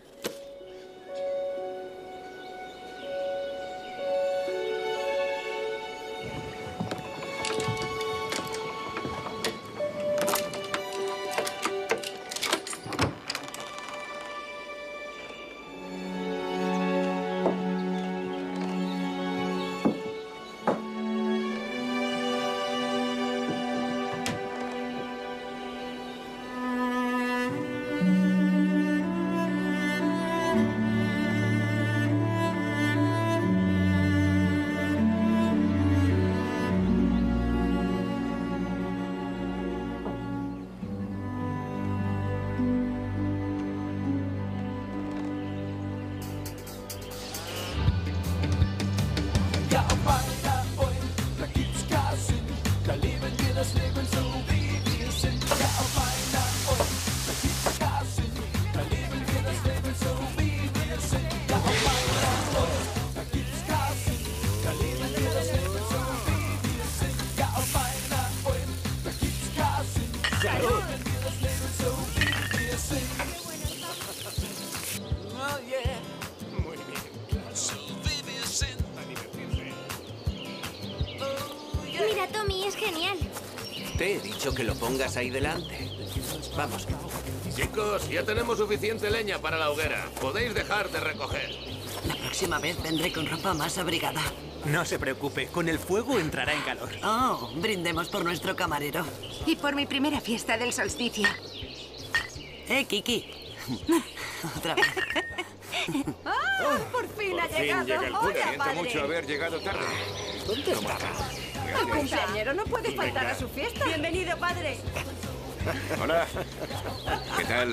Mira, Tommy, es genial. Te he dicho que lo pongas ahí delante. Vamos. Chicos, ya tenemos suficiente leña para la hoguera. Podéis dejar de recoger. La próxima vez vendré con ropa más abrigada. No se preocupe, con el fuego entrará en calor. Oh, brindemos por nuestro camarero. Y por mi primera fiesta del solsticio. Kiki. Otra vez. ¡Ah! ¡Por fin ha llegado! Llega el cura. Hola, Siento padre. mucho haber llegado tarde. ¿Dónde estaba? El cumpleañero no puede faltar a su fiesta. Bienvenido, padre. Hola. ¿Qué tal?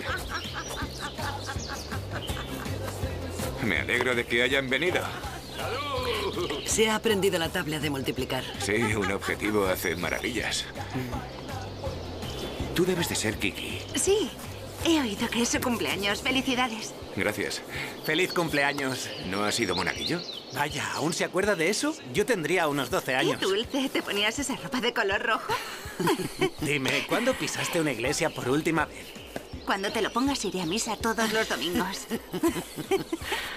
Me alegro de que hayan venido. Se ha aprendido la tabla de multiplicar. Sí, un objetivo hace maravillas. Tú debes de ser Kiki. Sí, he oído que es su cumpleaños. Felicidades. Gracias. ¡Feliz cumpleaños! ¿No has sido monaguillo? Vaya, ¿aún se acuerda de eso? Yo tendría unos 12 años. Qué dulce. ¿Te ponías esa ropa de color rojo? Dime, ¿cuándo pisaste una iglesia por última vez? Cuando te lo pongas iré a misa todos los domingos.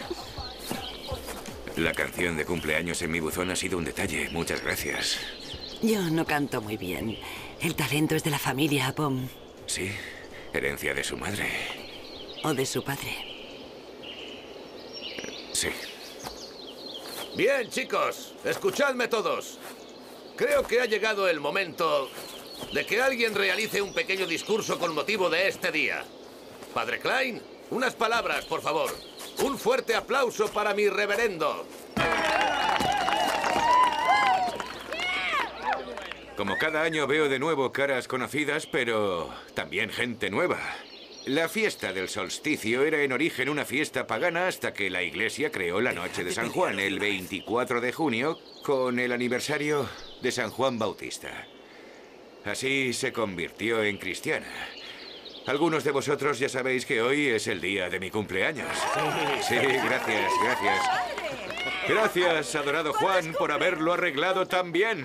La canción de cumpleaños en mi buzón ha sido un detalle. Muchas gracias. Yo no canto muy bien. El talento es de la familia Bom. Sí, herencia de su madre. O de su padre. Sí. Bien, chicos, escuchadme todos. Creo que ha llegado el momento de que alguien realice un pequeño discurso con motivo de este día. Padre Klein, unas palabras, por favor. Un fuerte aplauso para mi reverendo. Como cada año veo de nuevo caras conocidas, pero también gente nueva. La fiesta del solsticio era en origen una fiesta pagana hasta que la Iglesia creó la noche de San Juan, el 24 de junio, con el aniversario de San Juan Bautista. Así se convirtió en cristiana. Algunos de vosotros ya sabéis que hoy es el día de mi cumpleaños. Sí, gracias, gracias. Gracias, adorado Juan, por haberlo arreglado tan bien.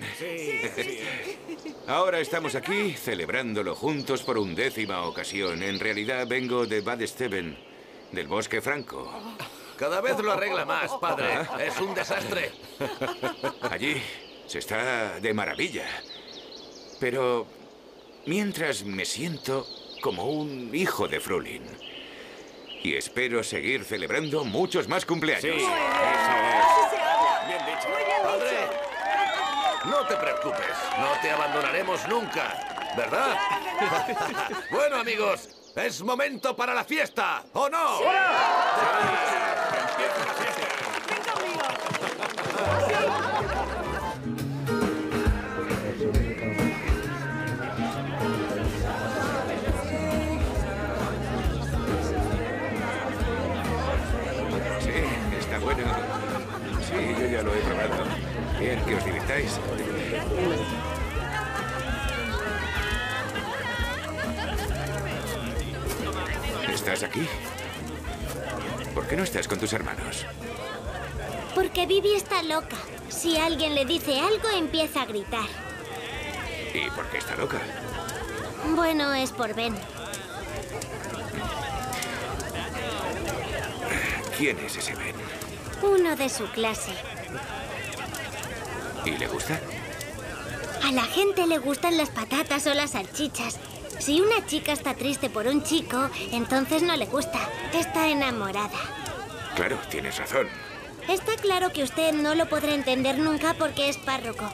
Ahora estamos aquí celebrándolo juntos por 11ª ocasión. En realidad vengo de Bad Steven, del Bosque Franco. Cada vez lo arregla más, padre. Es un desastre. Allí se está de maravilla. Pero mientras me siento como un hijo de Frulin. Y espero seguir celebrando muchos más cumpleaños. Sí, eso es. Bien dicho. Padre, no te preocupes. No te abandonaremos nunca, ¿verdad? Bueno, amigos, es momento para la fiesta, ¿o no? Bueno, sí, yo ya lo he probado. Bien, que os divirtáis. ¿Estás aquí? ¿Por qué no estás con tus hermanos? Porque Bibi está loca. Si alguien le dice algo, empieza a gritar. ¿Y por qué está loca? Bueno, es por Ben. ¿Quién es ese Ben? Uno de su clase. ¿Y le gusta? A la gente le gustan las patatas o las salchichas. Si una chica está triste por un chico, entonces no le gusta. Está enamorada. Claro, tienes razón. Está claro que usted no lo podrá entender nunca porque es párroco.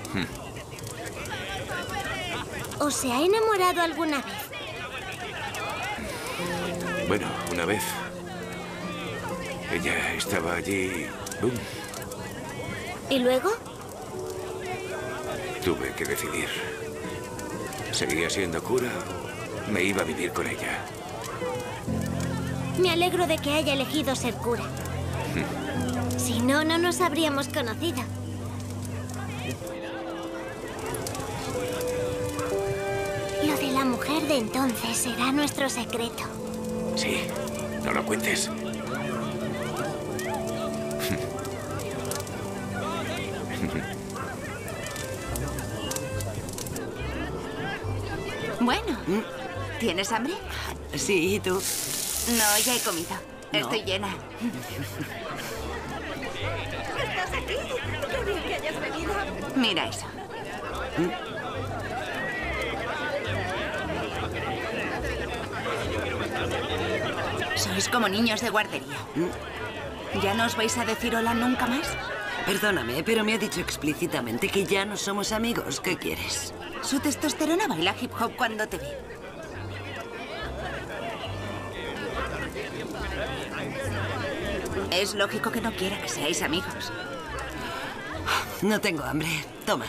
¿O se ha enamorado alguna vez? Bueno, una vez. Ella estaba allí. ¡Bum! ¿Y luego? Tuve que decidir. ¿Seguía siendo cura? Me iba a vivir con ella. Me alegro de que haya elegido ser cura. Si no, no nos habríamos conocido. Lo de la mujer de entonces será nuestro secreto. Sí, no lo cuentes. Bueno, ¿tienes hambre? Sí, ¿y tú? No, ya he comido. No. Estoy llena. ¿Estás aquí? Qué bien que hayas venido. Mira eso. Sois como niños de guardería. ¿Ya no os vais a decir hola nunca más? Perdóname, pero me ha dicho explícitamente que ya no somos amigos. ¿Qué quieres? Su testosterona baila hip hop cuando te ve. Es lógico que no quiera que seáis amigos. No tengo hambre. Toma.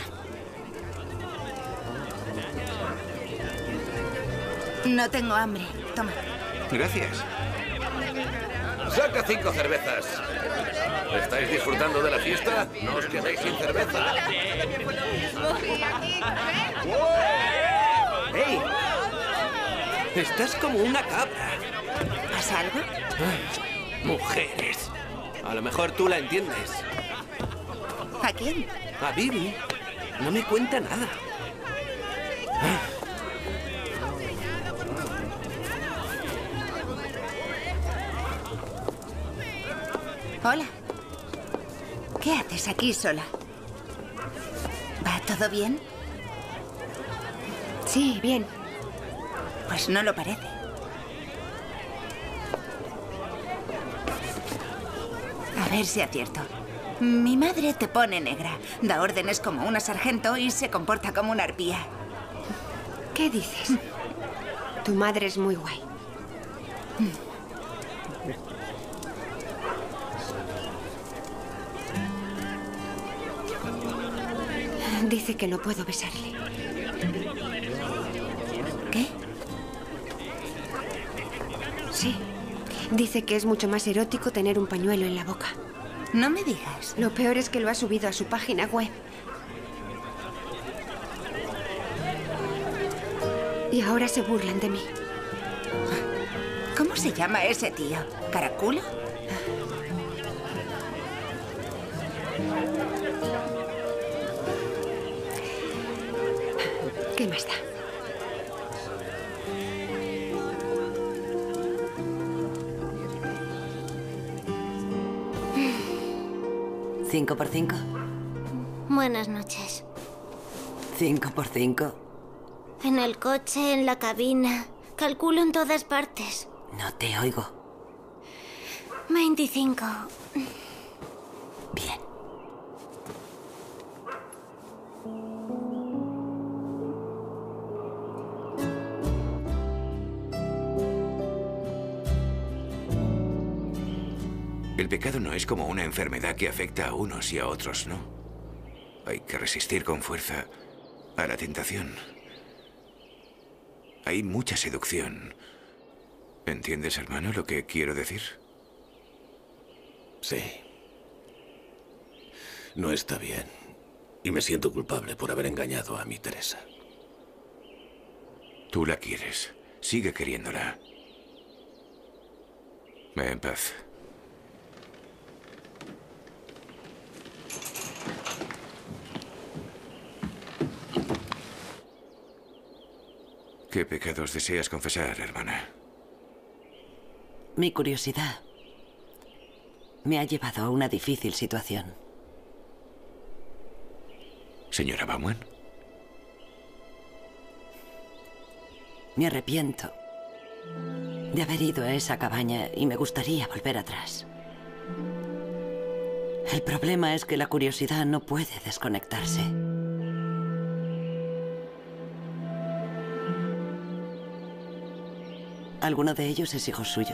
No tengo hambre. Toma. Gracias. Saca 5 cervezas. ¿Estáis disfrutando de la fiesta? No os quedéis sin cerveza. ¡Ey! Estás como una cabra. ¿Pasa algo? Mujeres. A lo mejor tú la entiendes. ¿A quién? A Bibi. No me cuenta nada. Hola. ¿Qué haces aquí sola? ¿Va todo ¿Todo bien? Sí, bien. Pues no lo parece. A ver si acierto. Mi madre te pone negra. Da órdenes como una sargento y se comporta como una arpía. ¿Qué dices? Tu madre es muy guay. Dice que no puedo besarle. ¿Qué? Sí. Dice que es mucho más erótico tener un pañuelo en la boca. No me digas. Lo peor es que lo ha subido a su página web. Y ahora se burlan de mí. ¿Cómo se llama ese tío? ¿Caraculo? ¿Qué más da? ¿5 por 5? Buenas noches. 5 por 5. En el coche, en la cabina. Calculo en todas partes. No te oigo. 25. Bien. El pecado no es como una enfermedad que afecta a unos y a otros, ¿no? Hay que resistir con fuerza a la tentación. Hay mucha seducción. ¿Entiendes, hermano, lo que quiero decir? Sí. No está bien. Y me siento culpable por haber engañado a mi Teresa. Tú la quieres. Sigue queriéndola. Ve en paz. ¿Qué pecados deseas confesar, hermana? Mi curiosidad me ha llevado a una difícil situación. Señora Bauman. Me arrepiento de haber ido a esa cabaña y me gustaría volver atrás. El problema es que la curiosidad no puede desconectarse. ¿Alguno de ellos es hijo suyo?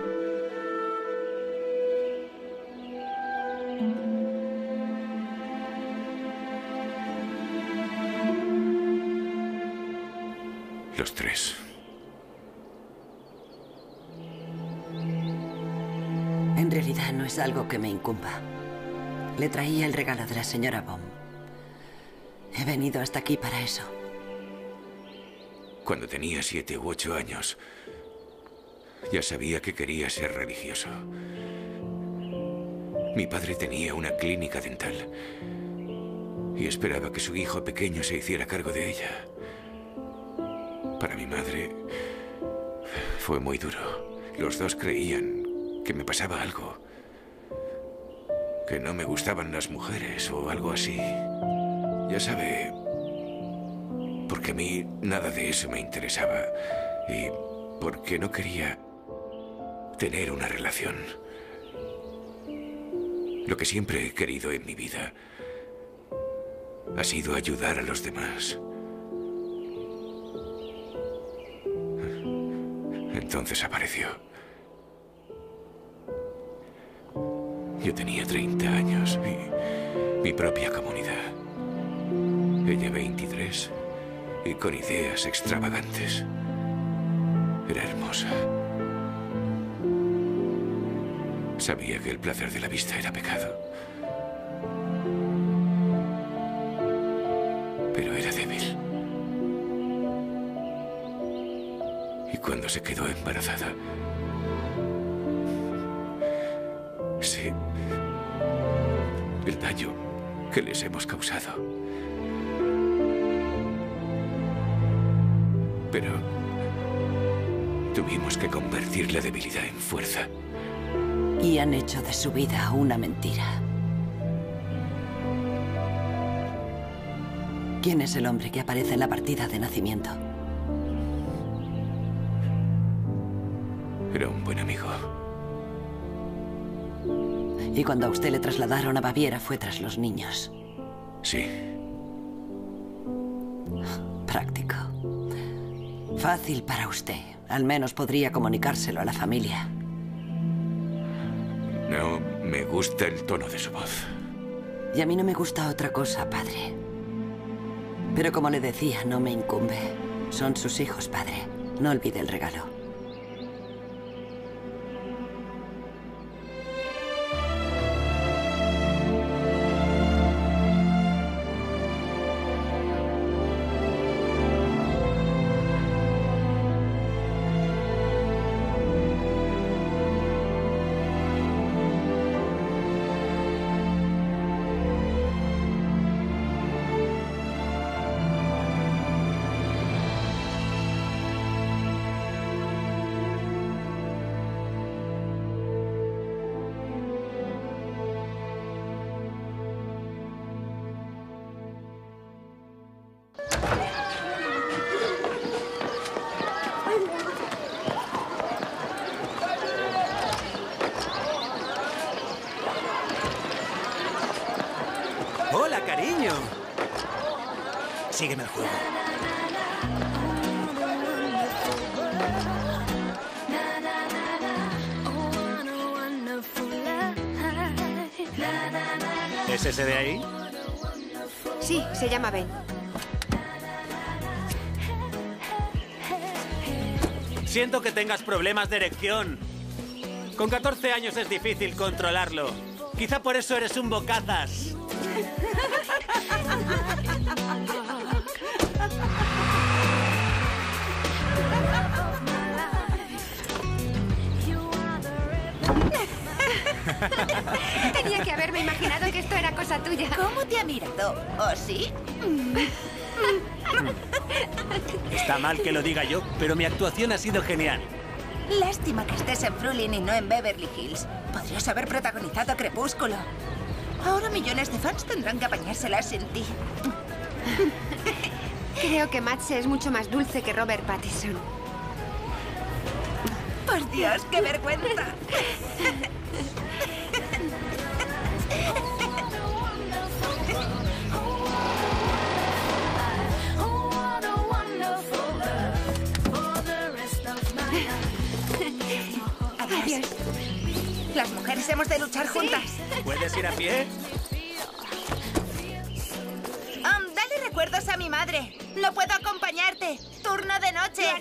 Los tres. En realidad no es algo que me incumba. Le traía el regalo de la señora Baum. He venido hasta aquí para eso. Cuando tenía 7 u 8 años, ya sabía que quería ser religioso. Mi padre tenía una clínica dental y esperaba que su hijo pequeño se hiciera cargo de ella. Para mi madre fue muy duro. Los dos creían que me pasaba algo, que no me gustaban las mujeres o algo así. Ya sabe, porque a mí nada de eso me interesaba y porque no quería tener una relación. Lo que siempre he querido en mi vida ha sido ayudar a los demás. Entonces apareció. Yo tenía 30 años y mi propia comunidad. Ella 23 y con ideas extravagantes. Era hermosa. Sabía que el placer de la vista era pecado. Pero era débil. Y cuando se quedó embarazada, sé el daño que les hemos causado. Pero tuvimos que convertir la debilidad en fuerza. Y han hecho de su vida una mentira. ¿Quién es el hombre que aparece en la partida de nacimiento? Era un buen amigo. Y cuando a usted le trasladaron a Baviera fue tras los niños. Sí. Práctico. Fácil para usted. Al menos podría comunicárselo a la familia. No me gusta el tono de su voz. Y a mí no me gusta otra cosa, padre. Pero como le decía, no me incumbe. Son sus hijos, padre. No olvide el regalo. Hola, cariño. Sígueme el juego. ¿Es ese de ahí? Sí, se llama Ben. Siento que tengas problemas de erección. Con 14 años es difícil controlarlo. Quizá por eso eres un bocazas. Tenía que haberme imaginado que esto era cosa tuya. ¿Cómo te ha mirado? ¿Oh, sí? Está mal que lo diga yo, pero mi actuación ha sido genial. Lástima que estés en Fruling y no en Beverly Hills. Podrías haber protagonizado Crepúsculo. Ahora millones de fans tendrán que apañárselas sin ti. Creo que Matse es mucho más dulce que Robert Pattinson. Por Dios, qué vergüenza. Adiós. Las mujeres hemos de luchar juntas. ¿Puedes ir a pie? Dale recuerdos a mi madre. No puedo acompañarte. Turno de noche. Lo haré.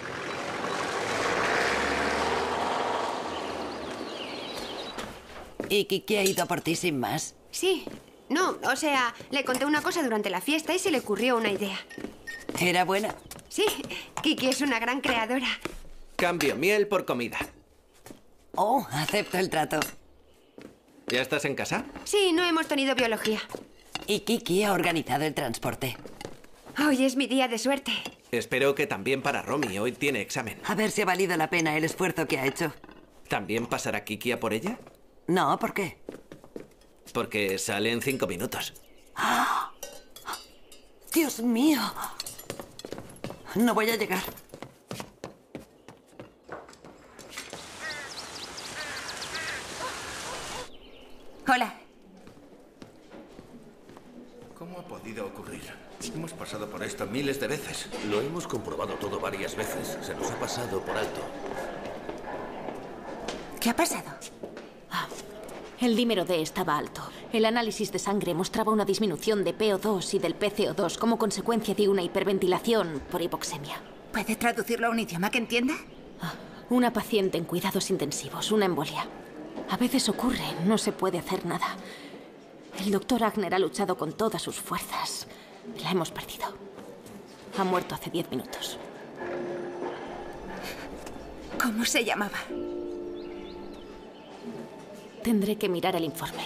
¿Y Kiki ha ido por ti sin más? Sí. No, o sea, le conté una cosa durante la fiesta y se le ocurrió una idea. ¿Era buena? Sí, Kiki es una gran creadora. Cambio miel por comida. Oh, acepto el trato. ¿Ya estás en casa? Sí, no hemos tenido biología. Y Kiki ha organizado el transporte. Hoy es mi día de suerte. Espero que también para Romy. Hoy tiene examen. A ver si ha valido la pena el esfuerzo que ha hecho. ¿También pasará Kiki a por ella? No, ¿por qué? Porque sale en 5 minutos. ¡Ah! ¡Dios mío! No voy a llegar. Hola. ¿Cómo ha podido ocurrir? Hemos pasado por esto miles de veces. Lo hemos comprobado todo varias veces. Se nos ha pasado por alto. ¿Qué ha pasado? El dímero D estaba alto. El análisis de sangre mostraba una disminución de PO2 y del PCO2 como consecuencia de una hiperventilación por hipoxemia. ¿Puede traducirlo a un idioma que entienda? Una paciente en cuidados intensivos, una embolia. A veces ocurre, no se puede hacer nada. El doctor Agner ha luchado con todas sus fuerzas. La hemos perdido. Ha muerto hace 10 minutos. ¿Cómo se llamaba? Tendré que mirar el informe.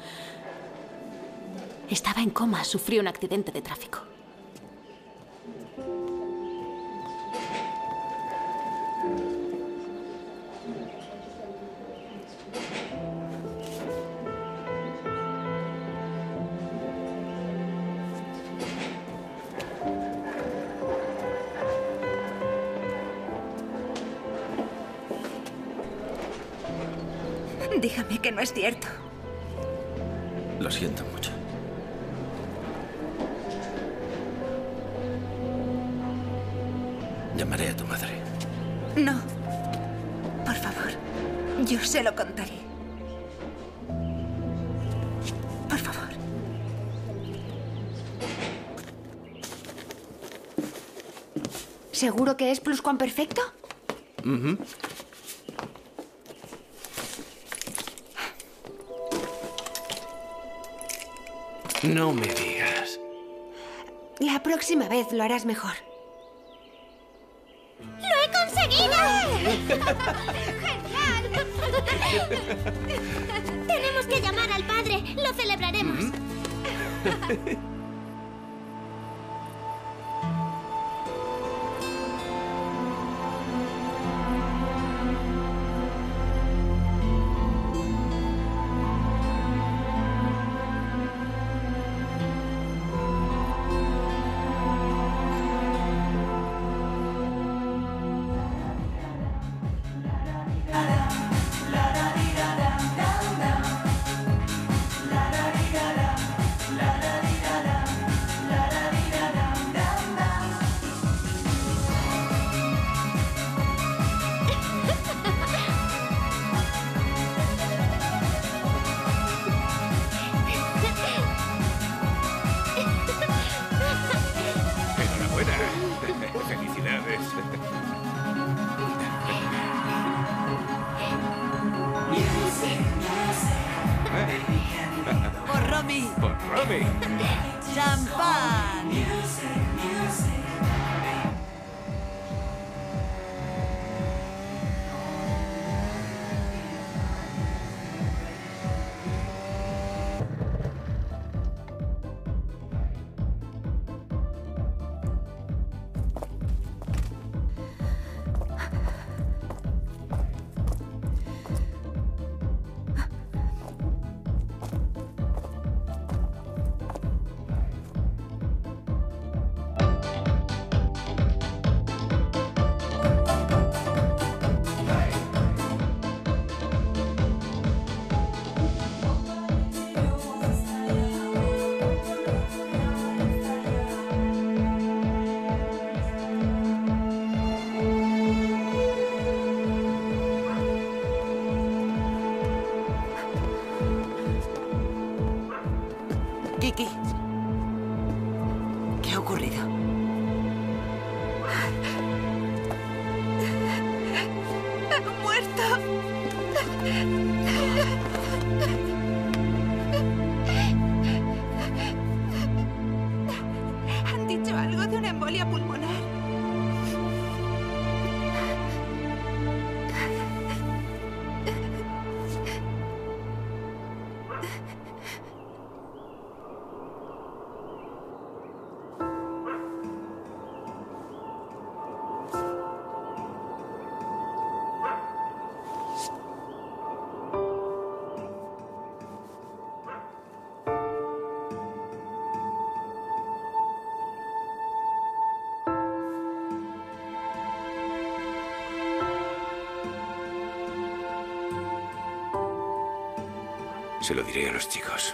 Estaba en coma, sufrió un accidente de tráfico. Dígame que no es cierto. Lo siento mucho. Llamaré a tu madre. No. Por favor. Yo se lo contaré. Por favor. ¿Seguro que es pluscuamperfecto? No me digas. La próxima vez lo harás mejor. ¡Lo he conseguido! ¡Genial! Tenemos que llamar al padre. Lo celebraremos. Enhorabuena. Felicidades. Por Romy. Por Romy. ¡Champán! Kiki, ¿qué ha ocurrido? ¡He muerto! Han dicho algo de una embolia pulmonar. Se lo diré a los chicos.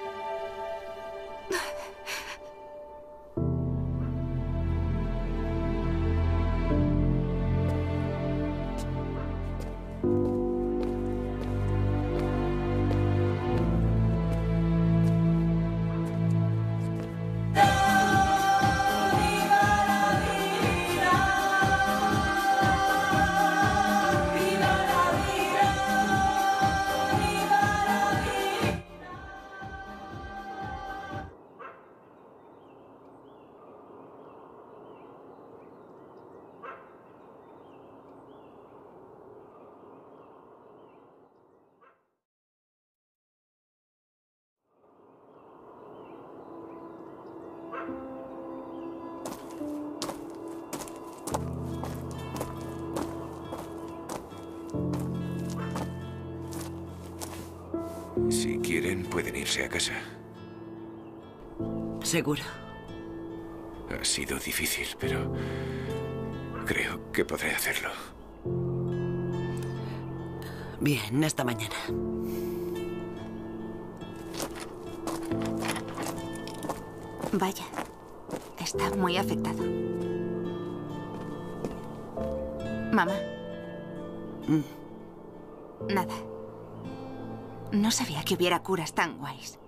Si quieren, pueden irse a casa. Seguro. Ha sido difícil, pero creo que podré hacerlo. Bien, hasta mañana. Vaya, está muy afectado. Mamá. Nada. No sabía que hubiera curas tan guays.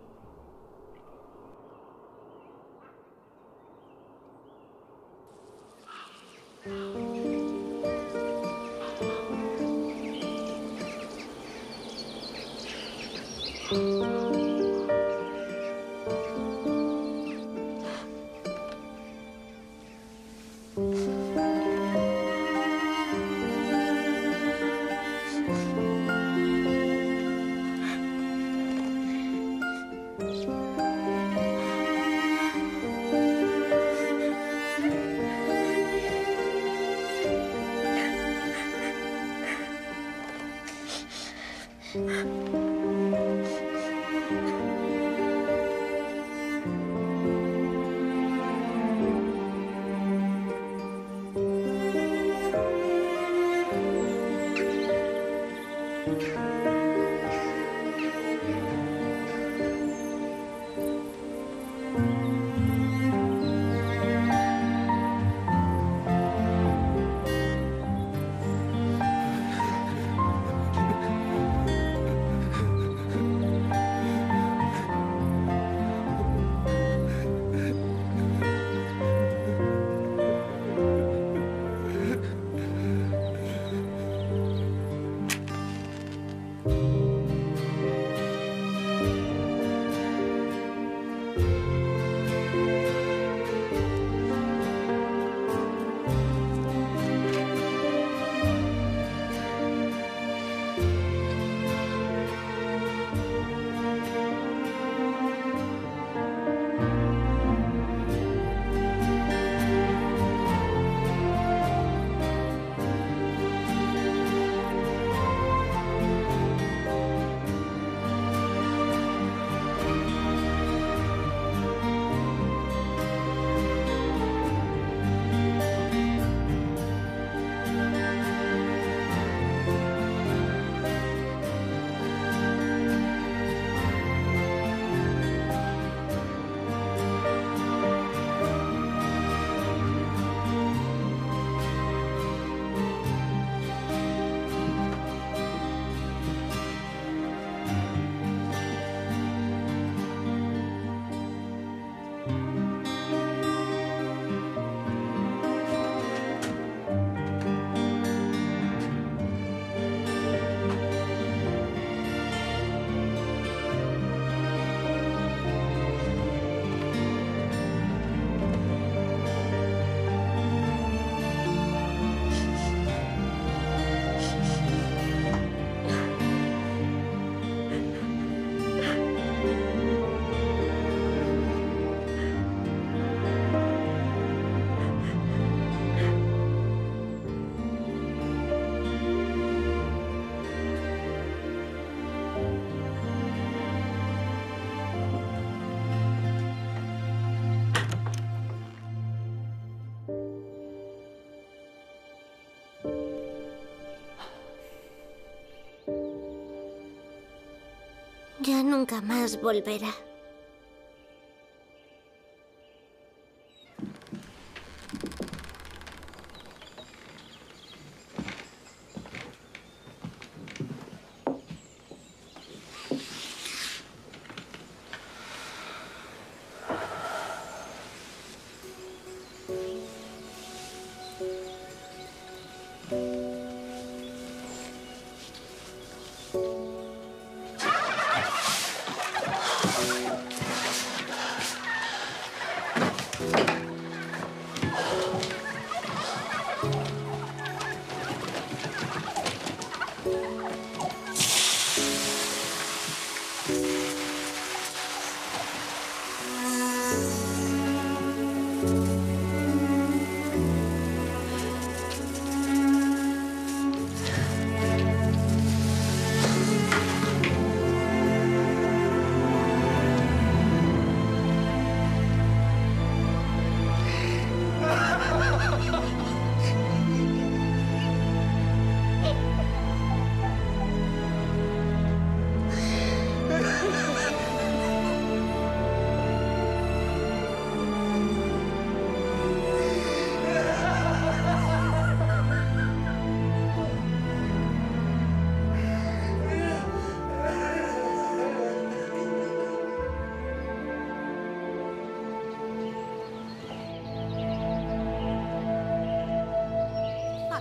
Ya nunca más volverá.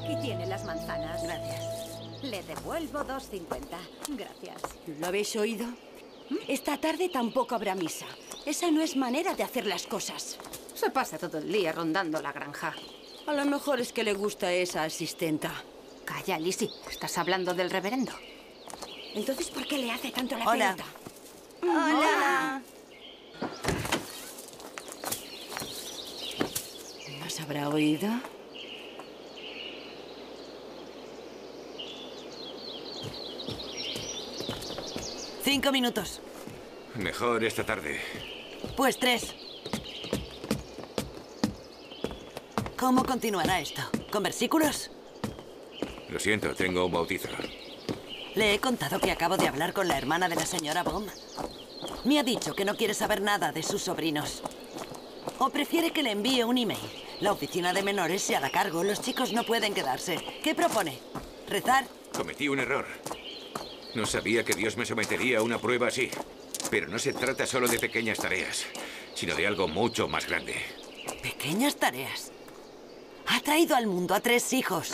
Aquí tiene las manzanas. Gracias. Le devuelvo 2,50. Gracias. ¿Lo habéis oído? Esta tarde tampoco habrá misa. Esa no es manera de hacer las cosas. Se pasa todo el día rondando la granja. A lo mejor es que le gusta a esa asistenta. Calla, Lizzie. ¿Estás hablando del reverendo? Entonces, ¿por qué le hace tanto la Hola. pelota? Hola. ¿Nos habrá oído? Cinco minutos. Mejor esta tarde. Pues 3. ¿Cómo continuará esto? ¿Con versículos? Lo siento, tengo un bautizo. Le he contado que acabo de hablar con la hermana de la señora Baum. Me ha dicho que no quiere saber nada de sus sobrinos. O prefiere que le envíe un email. La oficina de menores se hará cargo. Los chicos no pueden quedarse. ¿Qué propone? ¿Rezar? Cometí un error. No sabía que Dios me sometería a una prueba así. Pero no se trata solo de pequeñas tareas, sino de algo mucho más grande. Pequeñas tareas. Ha traído al mundo a 3 hijos.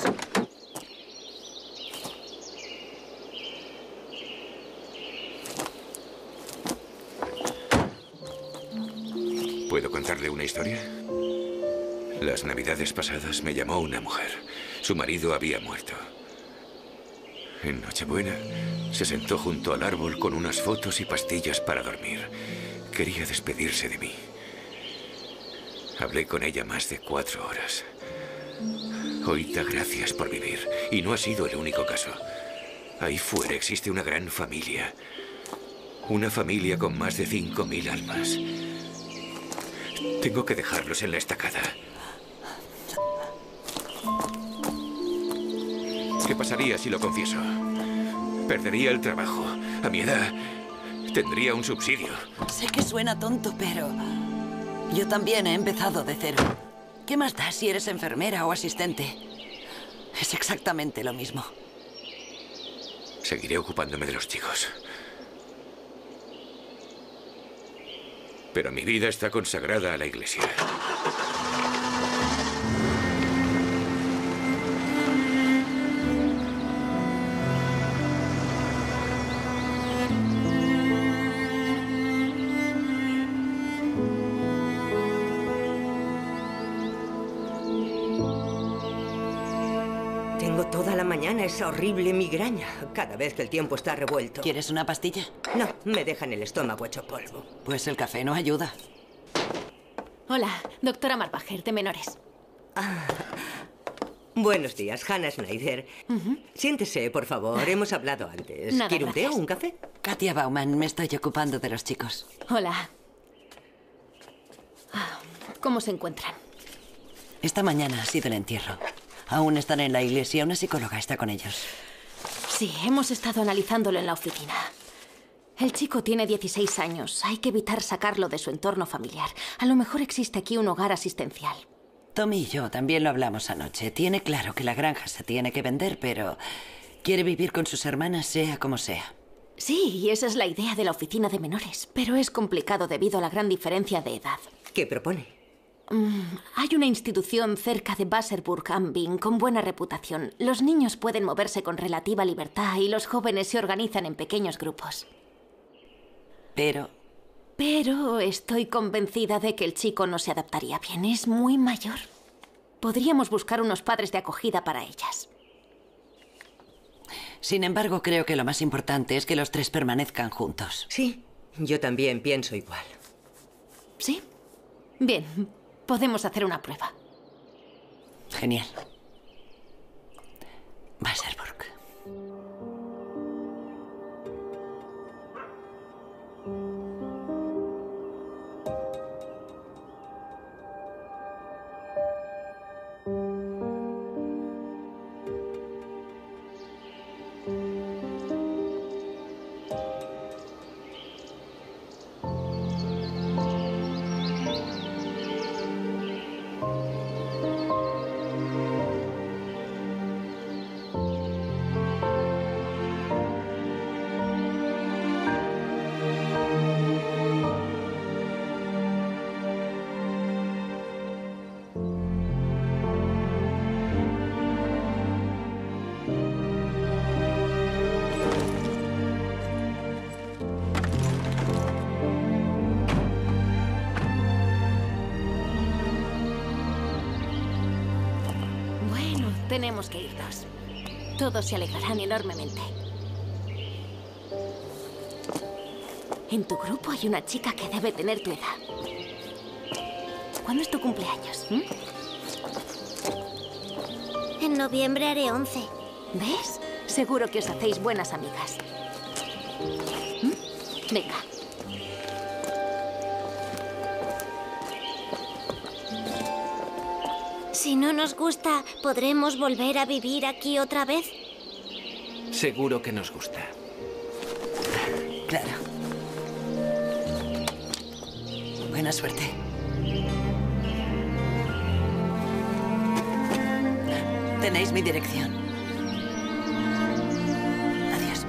¿Puedo contarle una historia? Las navidades pasadas me llamó una mujer. Su marido había muerto. En Nochebuena se sentó junto al árbol con unas fotos y pastillas para dormir. Quería despedirse de mí. Hablé con ella más de 4 horas. Hoy da gracias por vivir. Y no ha sido el único caso. Ahí fuera existe una gran familia. Una familia con más de 5.000 almas. Tengo que dejarlos en la estacada. ¿Qué pasaría si lo confieso? Perdería el trabajo. A mi edad, tendría un subsidio. Sé que suena tonto, pero yo también he empezado de cero. ¿Qué más da si eres enfermera o asistente? Es exactamente lo mismo. Seguiré ocupándome de los chicos. Pero mi vida está consagrada a la iglesia. Tengo toda la mañana esa horrible migraña, cada vez que el tiempo está revuelto. ¿Quieres una pastilla? No, me dejan el estómago hecho polvo. Pues el café no ayuda. Hola, doctora Marbacher, de menores. Buenos días, Hannah Schneider. Siéntese, por favor. Hemos hablado antes. Nada, ¿Quiere un té o gracias. un café? Katia Bauman, me estoy ocupando de los chicos. Hola. ¿Cómo se encuentran? Esta mañana ha sido el entierro. Aún están en la iglesia. Una psicóloga está con ellos. Sí, hemos estado analizándolo en la oficina. El chico tiene 16 años. Hay que evitar sacarlo de su entorno familiar. A lo mejor existe aquí un hogar asistencial. Tommy y yo también lo hablamos anoche. Tiene claro que la granja se tiene que vender, pero quiere vivir con sus hermanas sea como sea. Sí, y esa es la idea de la oficina de menores. Pero es complicado debido a la gran diferencia de edad. ¿Qué propone? Hay una institución cerca de Wasserburg am Main con buena reputación. Los niños pueden moverse con relativa libertad y los jóvenes se organizan en pequeños grupos. Pero estoy convencida de que el chico no se adaptaría bien. Es muy mayor. Podríamos buscar unos padres de acogida para ellas. Sin embargo, creo que lo más importante es que los 3 permanezcan juntos. Sí, yo también pienso igual. ¿Sí? Bien, podemos hacer una prueba. Genial. Wasserburg. tenemos que irnos. Todos se alegrarán enormemente. En tu grupo hay una chica que debe tener tu edad. ¿Cuándo es tu cumpleaños? En noviembre haré 11. ¿Ves? Seguro que os hacéis buenas amigas. Venga. Si no nos gusta, ¿podremos volver a vivir aquí otra vez? Seguro que nos gusta. Claro. Buena suerte. Tenéis mi dirección. Adiós.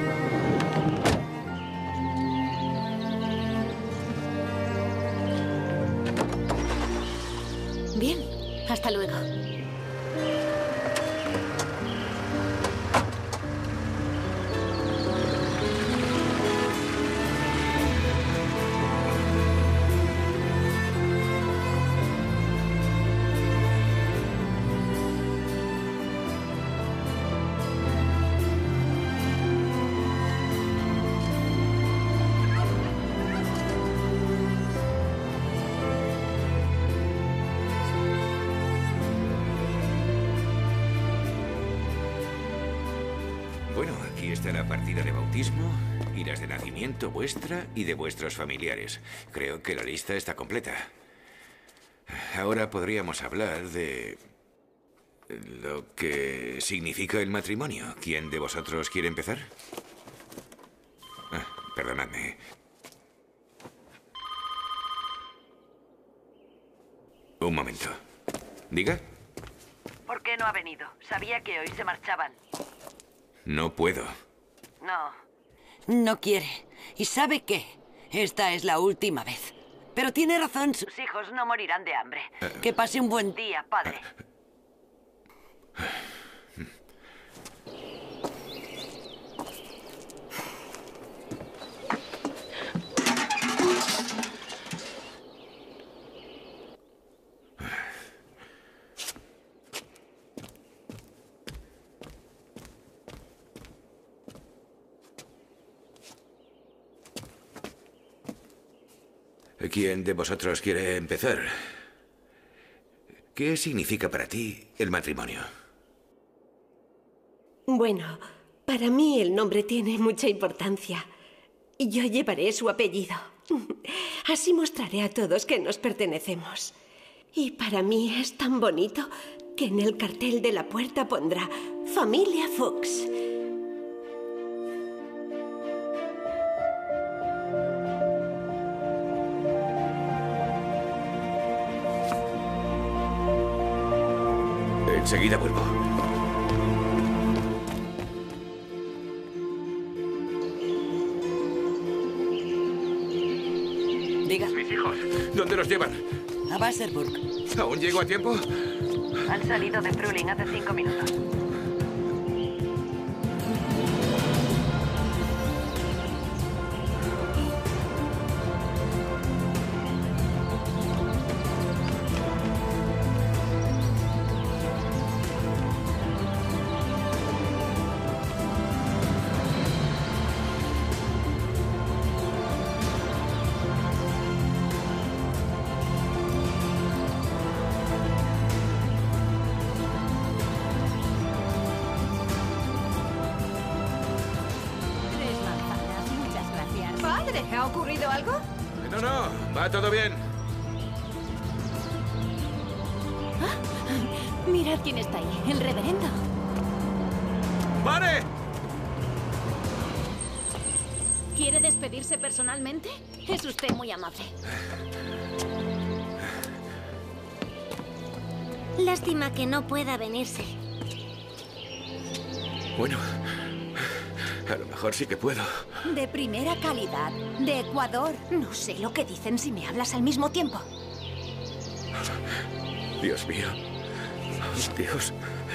Bien, hasta luego. Bueno, aquí está la partida de bautismo y las de nacimiento vuestra y de vuestros familiares. Creo que la lista está completa. Ahora podríamos hablar de lo que significa el matrimonio. ¿Quién de vosotros quiere empezar? Perdonadme. Un momento. ¿Diga? ¿Por qué no ha venido? Sabía que hoy se marchaban. No puedo. No. No quiere. ¿Y sabe qué? Esta es la última vez. Pero tiene razón, sus hijos no morirán de hambre. Que pase un buen día, padre. ¿Quién de vosotros quiere empezar? ¿Qué significa para ti el matrimonio? Bueno, para mí el nombre tiene mucha importancia. Yo llevaré su apellido. Así mostraré a todos que nos pertenecemos. Y para mí es tan bonito que en el cartel de la puerta pondrá Familia Fuchs. Enseguida vuelvo. Diga. Mis hijos, ¿dónde los llevan? A Wasserburg. ¿Aún llego a tiempo? Han salido de Frühling hace 5 minutos. ¿Ha ocurrido algo? No, va todo bien. Mirad quién está ahí, el reverendo. ¡Pare! ¿Quiere despedirse personalmente? Es usted muy amable. Lástima que no pueda venirse. Bueno, a lo mejor sí que puedo. De primera calidad, de Ecuador. No sé lo que dicen si me hablas al mismo tiempo. Dios mío. Dios.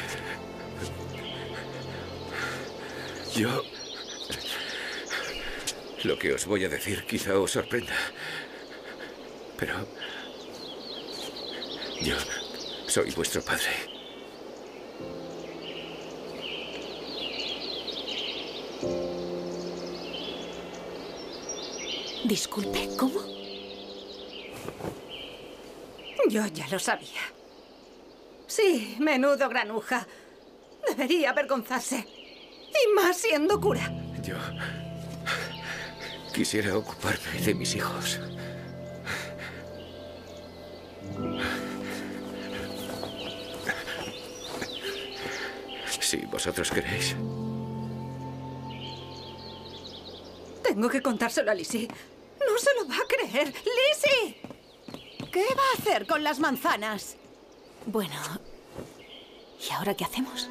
Yo... Lo que os voy a decir quizá os sorprenda. Pero... Yo soy vuestro padre. Disculpe, ¿cómo? Yo ya lo sabía. Sí, menudo granuja. Debería avergonzarse. Y más siendo cura. Yo quisiera ocuparme de mis hijos. Si vosotros queréis. Tengo que contárselo a Lizzie. No se lo va a creer. ¡Lizzie! ¿Qué va a hacer con las manzanas? Bueno, ¿y ahora qué hacemos?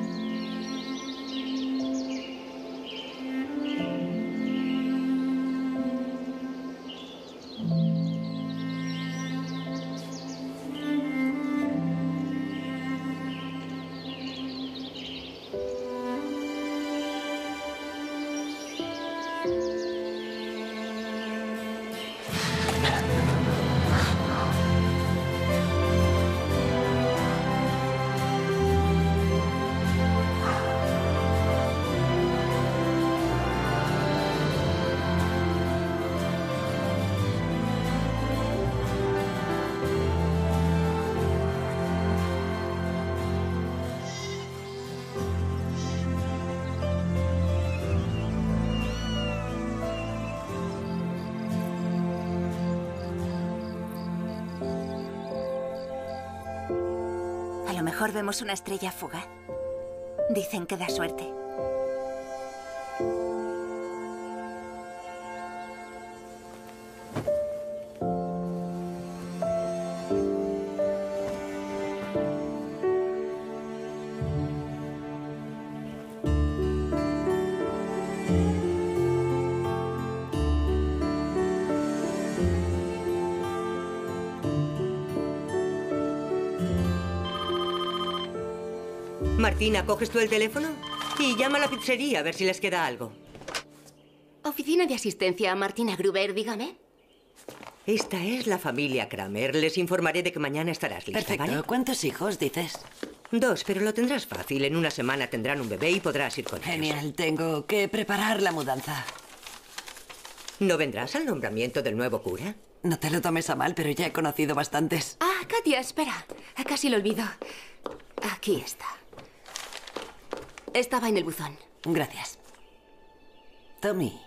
A lo mejor vemos una estrella fugaz. Dicen que da suerte. Martina, ¿coges tú el teléfono? Y llama a la pizzería a ver si les queda algo. Oficina de asistencia, Martina Gruber, dígame. Esta es la familia Kramer. Les informaré de que mañana estarás lista, Perfecto. ¿vale? ¿Cuántos hijos dices? 2, pero lo tendrás fácil. En una semana tendrán un bebé y podrás ir con ellos. Genial. Tengo que preparar la mudanza. ¿No vendrás al nombramiento del nuevo cura? No te lo tomes a mal, pero ya he conocido bastantes. Ah, Katia, espera. Casi lo olvido. Aquí está. Estaba en el buzón. Gracias. Tommy.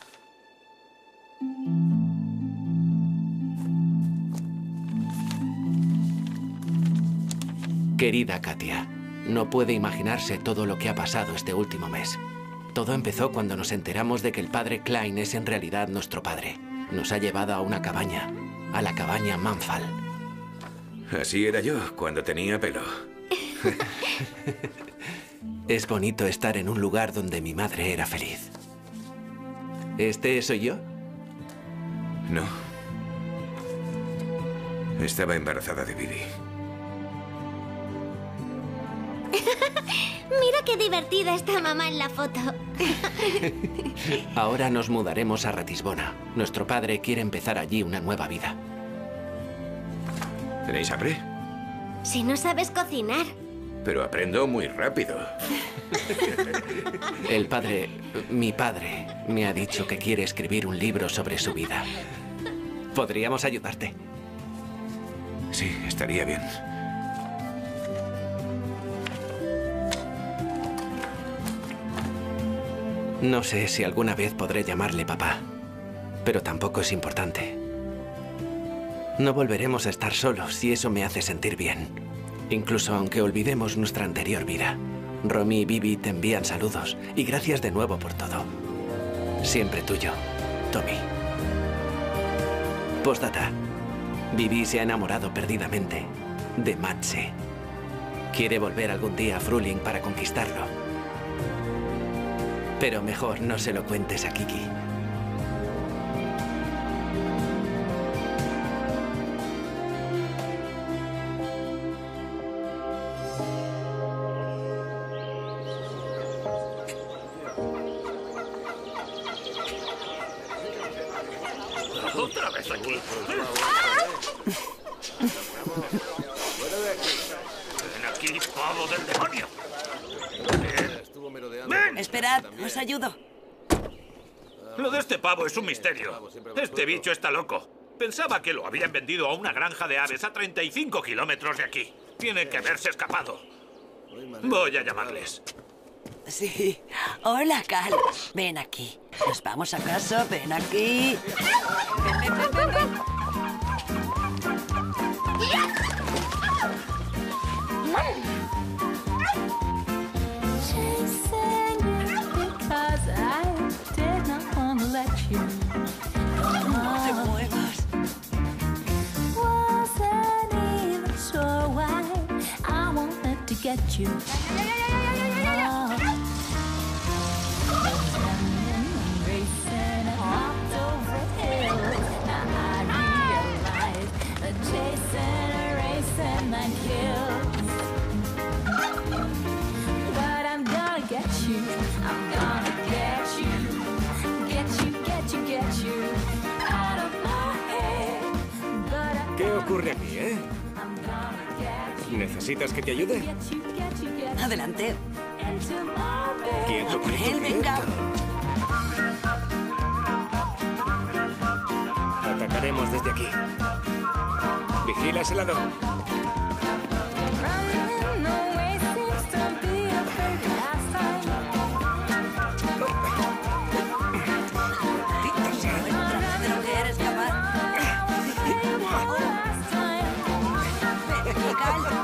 Querida Katia, no puede imaginarse todo lo que ha pasado este último mes. Todo empezó cuando nos enteramos de que el padre Klein es en realidad nuestro padre. Nos ha llevado a una cabaña, a la cabaña Manfal. Así era yo cuando tenía pelo. Es bonito estar en un lugar donde mi madre era feliz. ¿Este soy yo? No. Estaba embarazada de Bibi. Mira qué divertida está mamá en la foto. Ahora nos mudaremos a Ratisbona. Nuestro padre quiere empezar allí una nueva vida. ¿Tenéis hambre? Si no sabes cocinar. Pero aprendo muy rápido. Mi padre, me ha dicho que quiere escribir un libro sobre su vida. ¿Podríamos ayudarte? Sí, estaría bien. No sé si alguna vez podré llamarle papá, pero tampoco es importante. No volveremos a estar solos y eso me hace sentir bien. Incluso aunque olvidemos nuestra anterior vida. Romy y Bibi te envían saludos y gracias de nuevo por todo. Siempre tuyo, Tommy. Postdata. Bibi se ha enamorado perdidamente de Matze. Quiere volver algún día a Fruling para conquistarlo. Pero mejor no se lo cuentes a Kiki. Otra vez aquí. Ven aquí, pavo del demonio. Esperad, os ayudo. Lo de este pavo es un misterio. Este bicho está loco. Pensaba que lo habían vendido a una granja de aves a 35 kilómetros de aquí. Tiene que haberse escapado. Voy a llamarles. Sí. Hola, Cal. Ven aquí. ¿Nos vamos a casa? Ven aquí. Ven. No te muevas. ¿Qué ocurre aquí, eh? ¿Necesitas que te ayude? Adelante. Quieto, Él, venga. Atacaremos desde aquí. Vigila ese lado. ¿De lo que eres capaz? Ven aquí, Cal.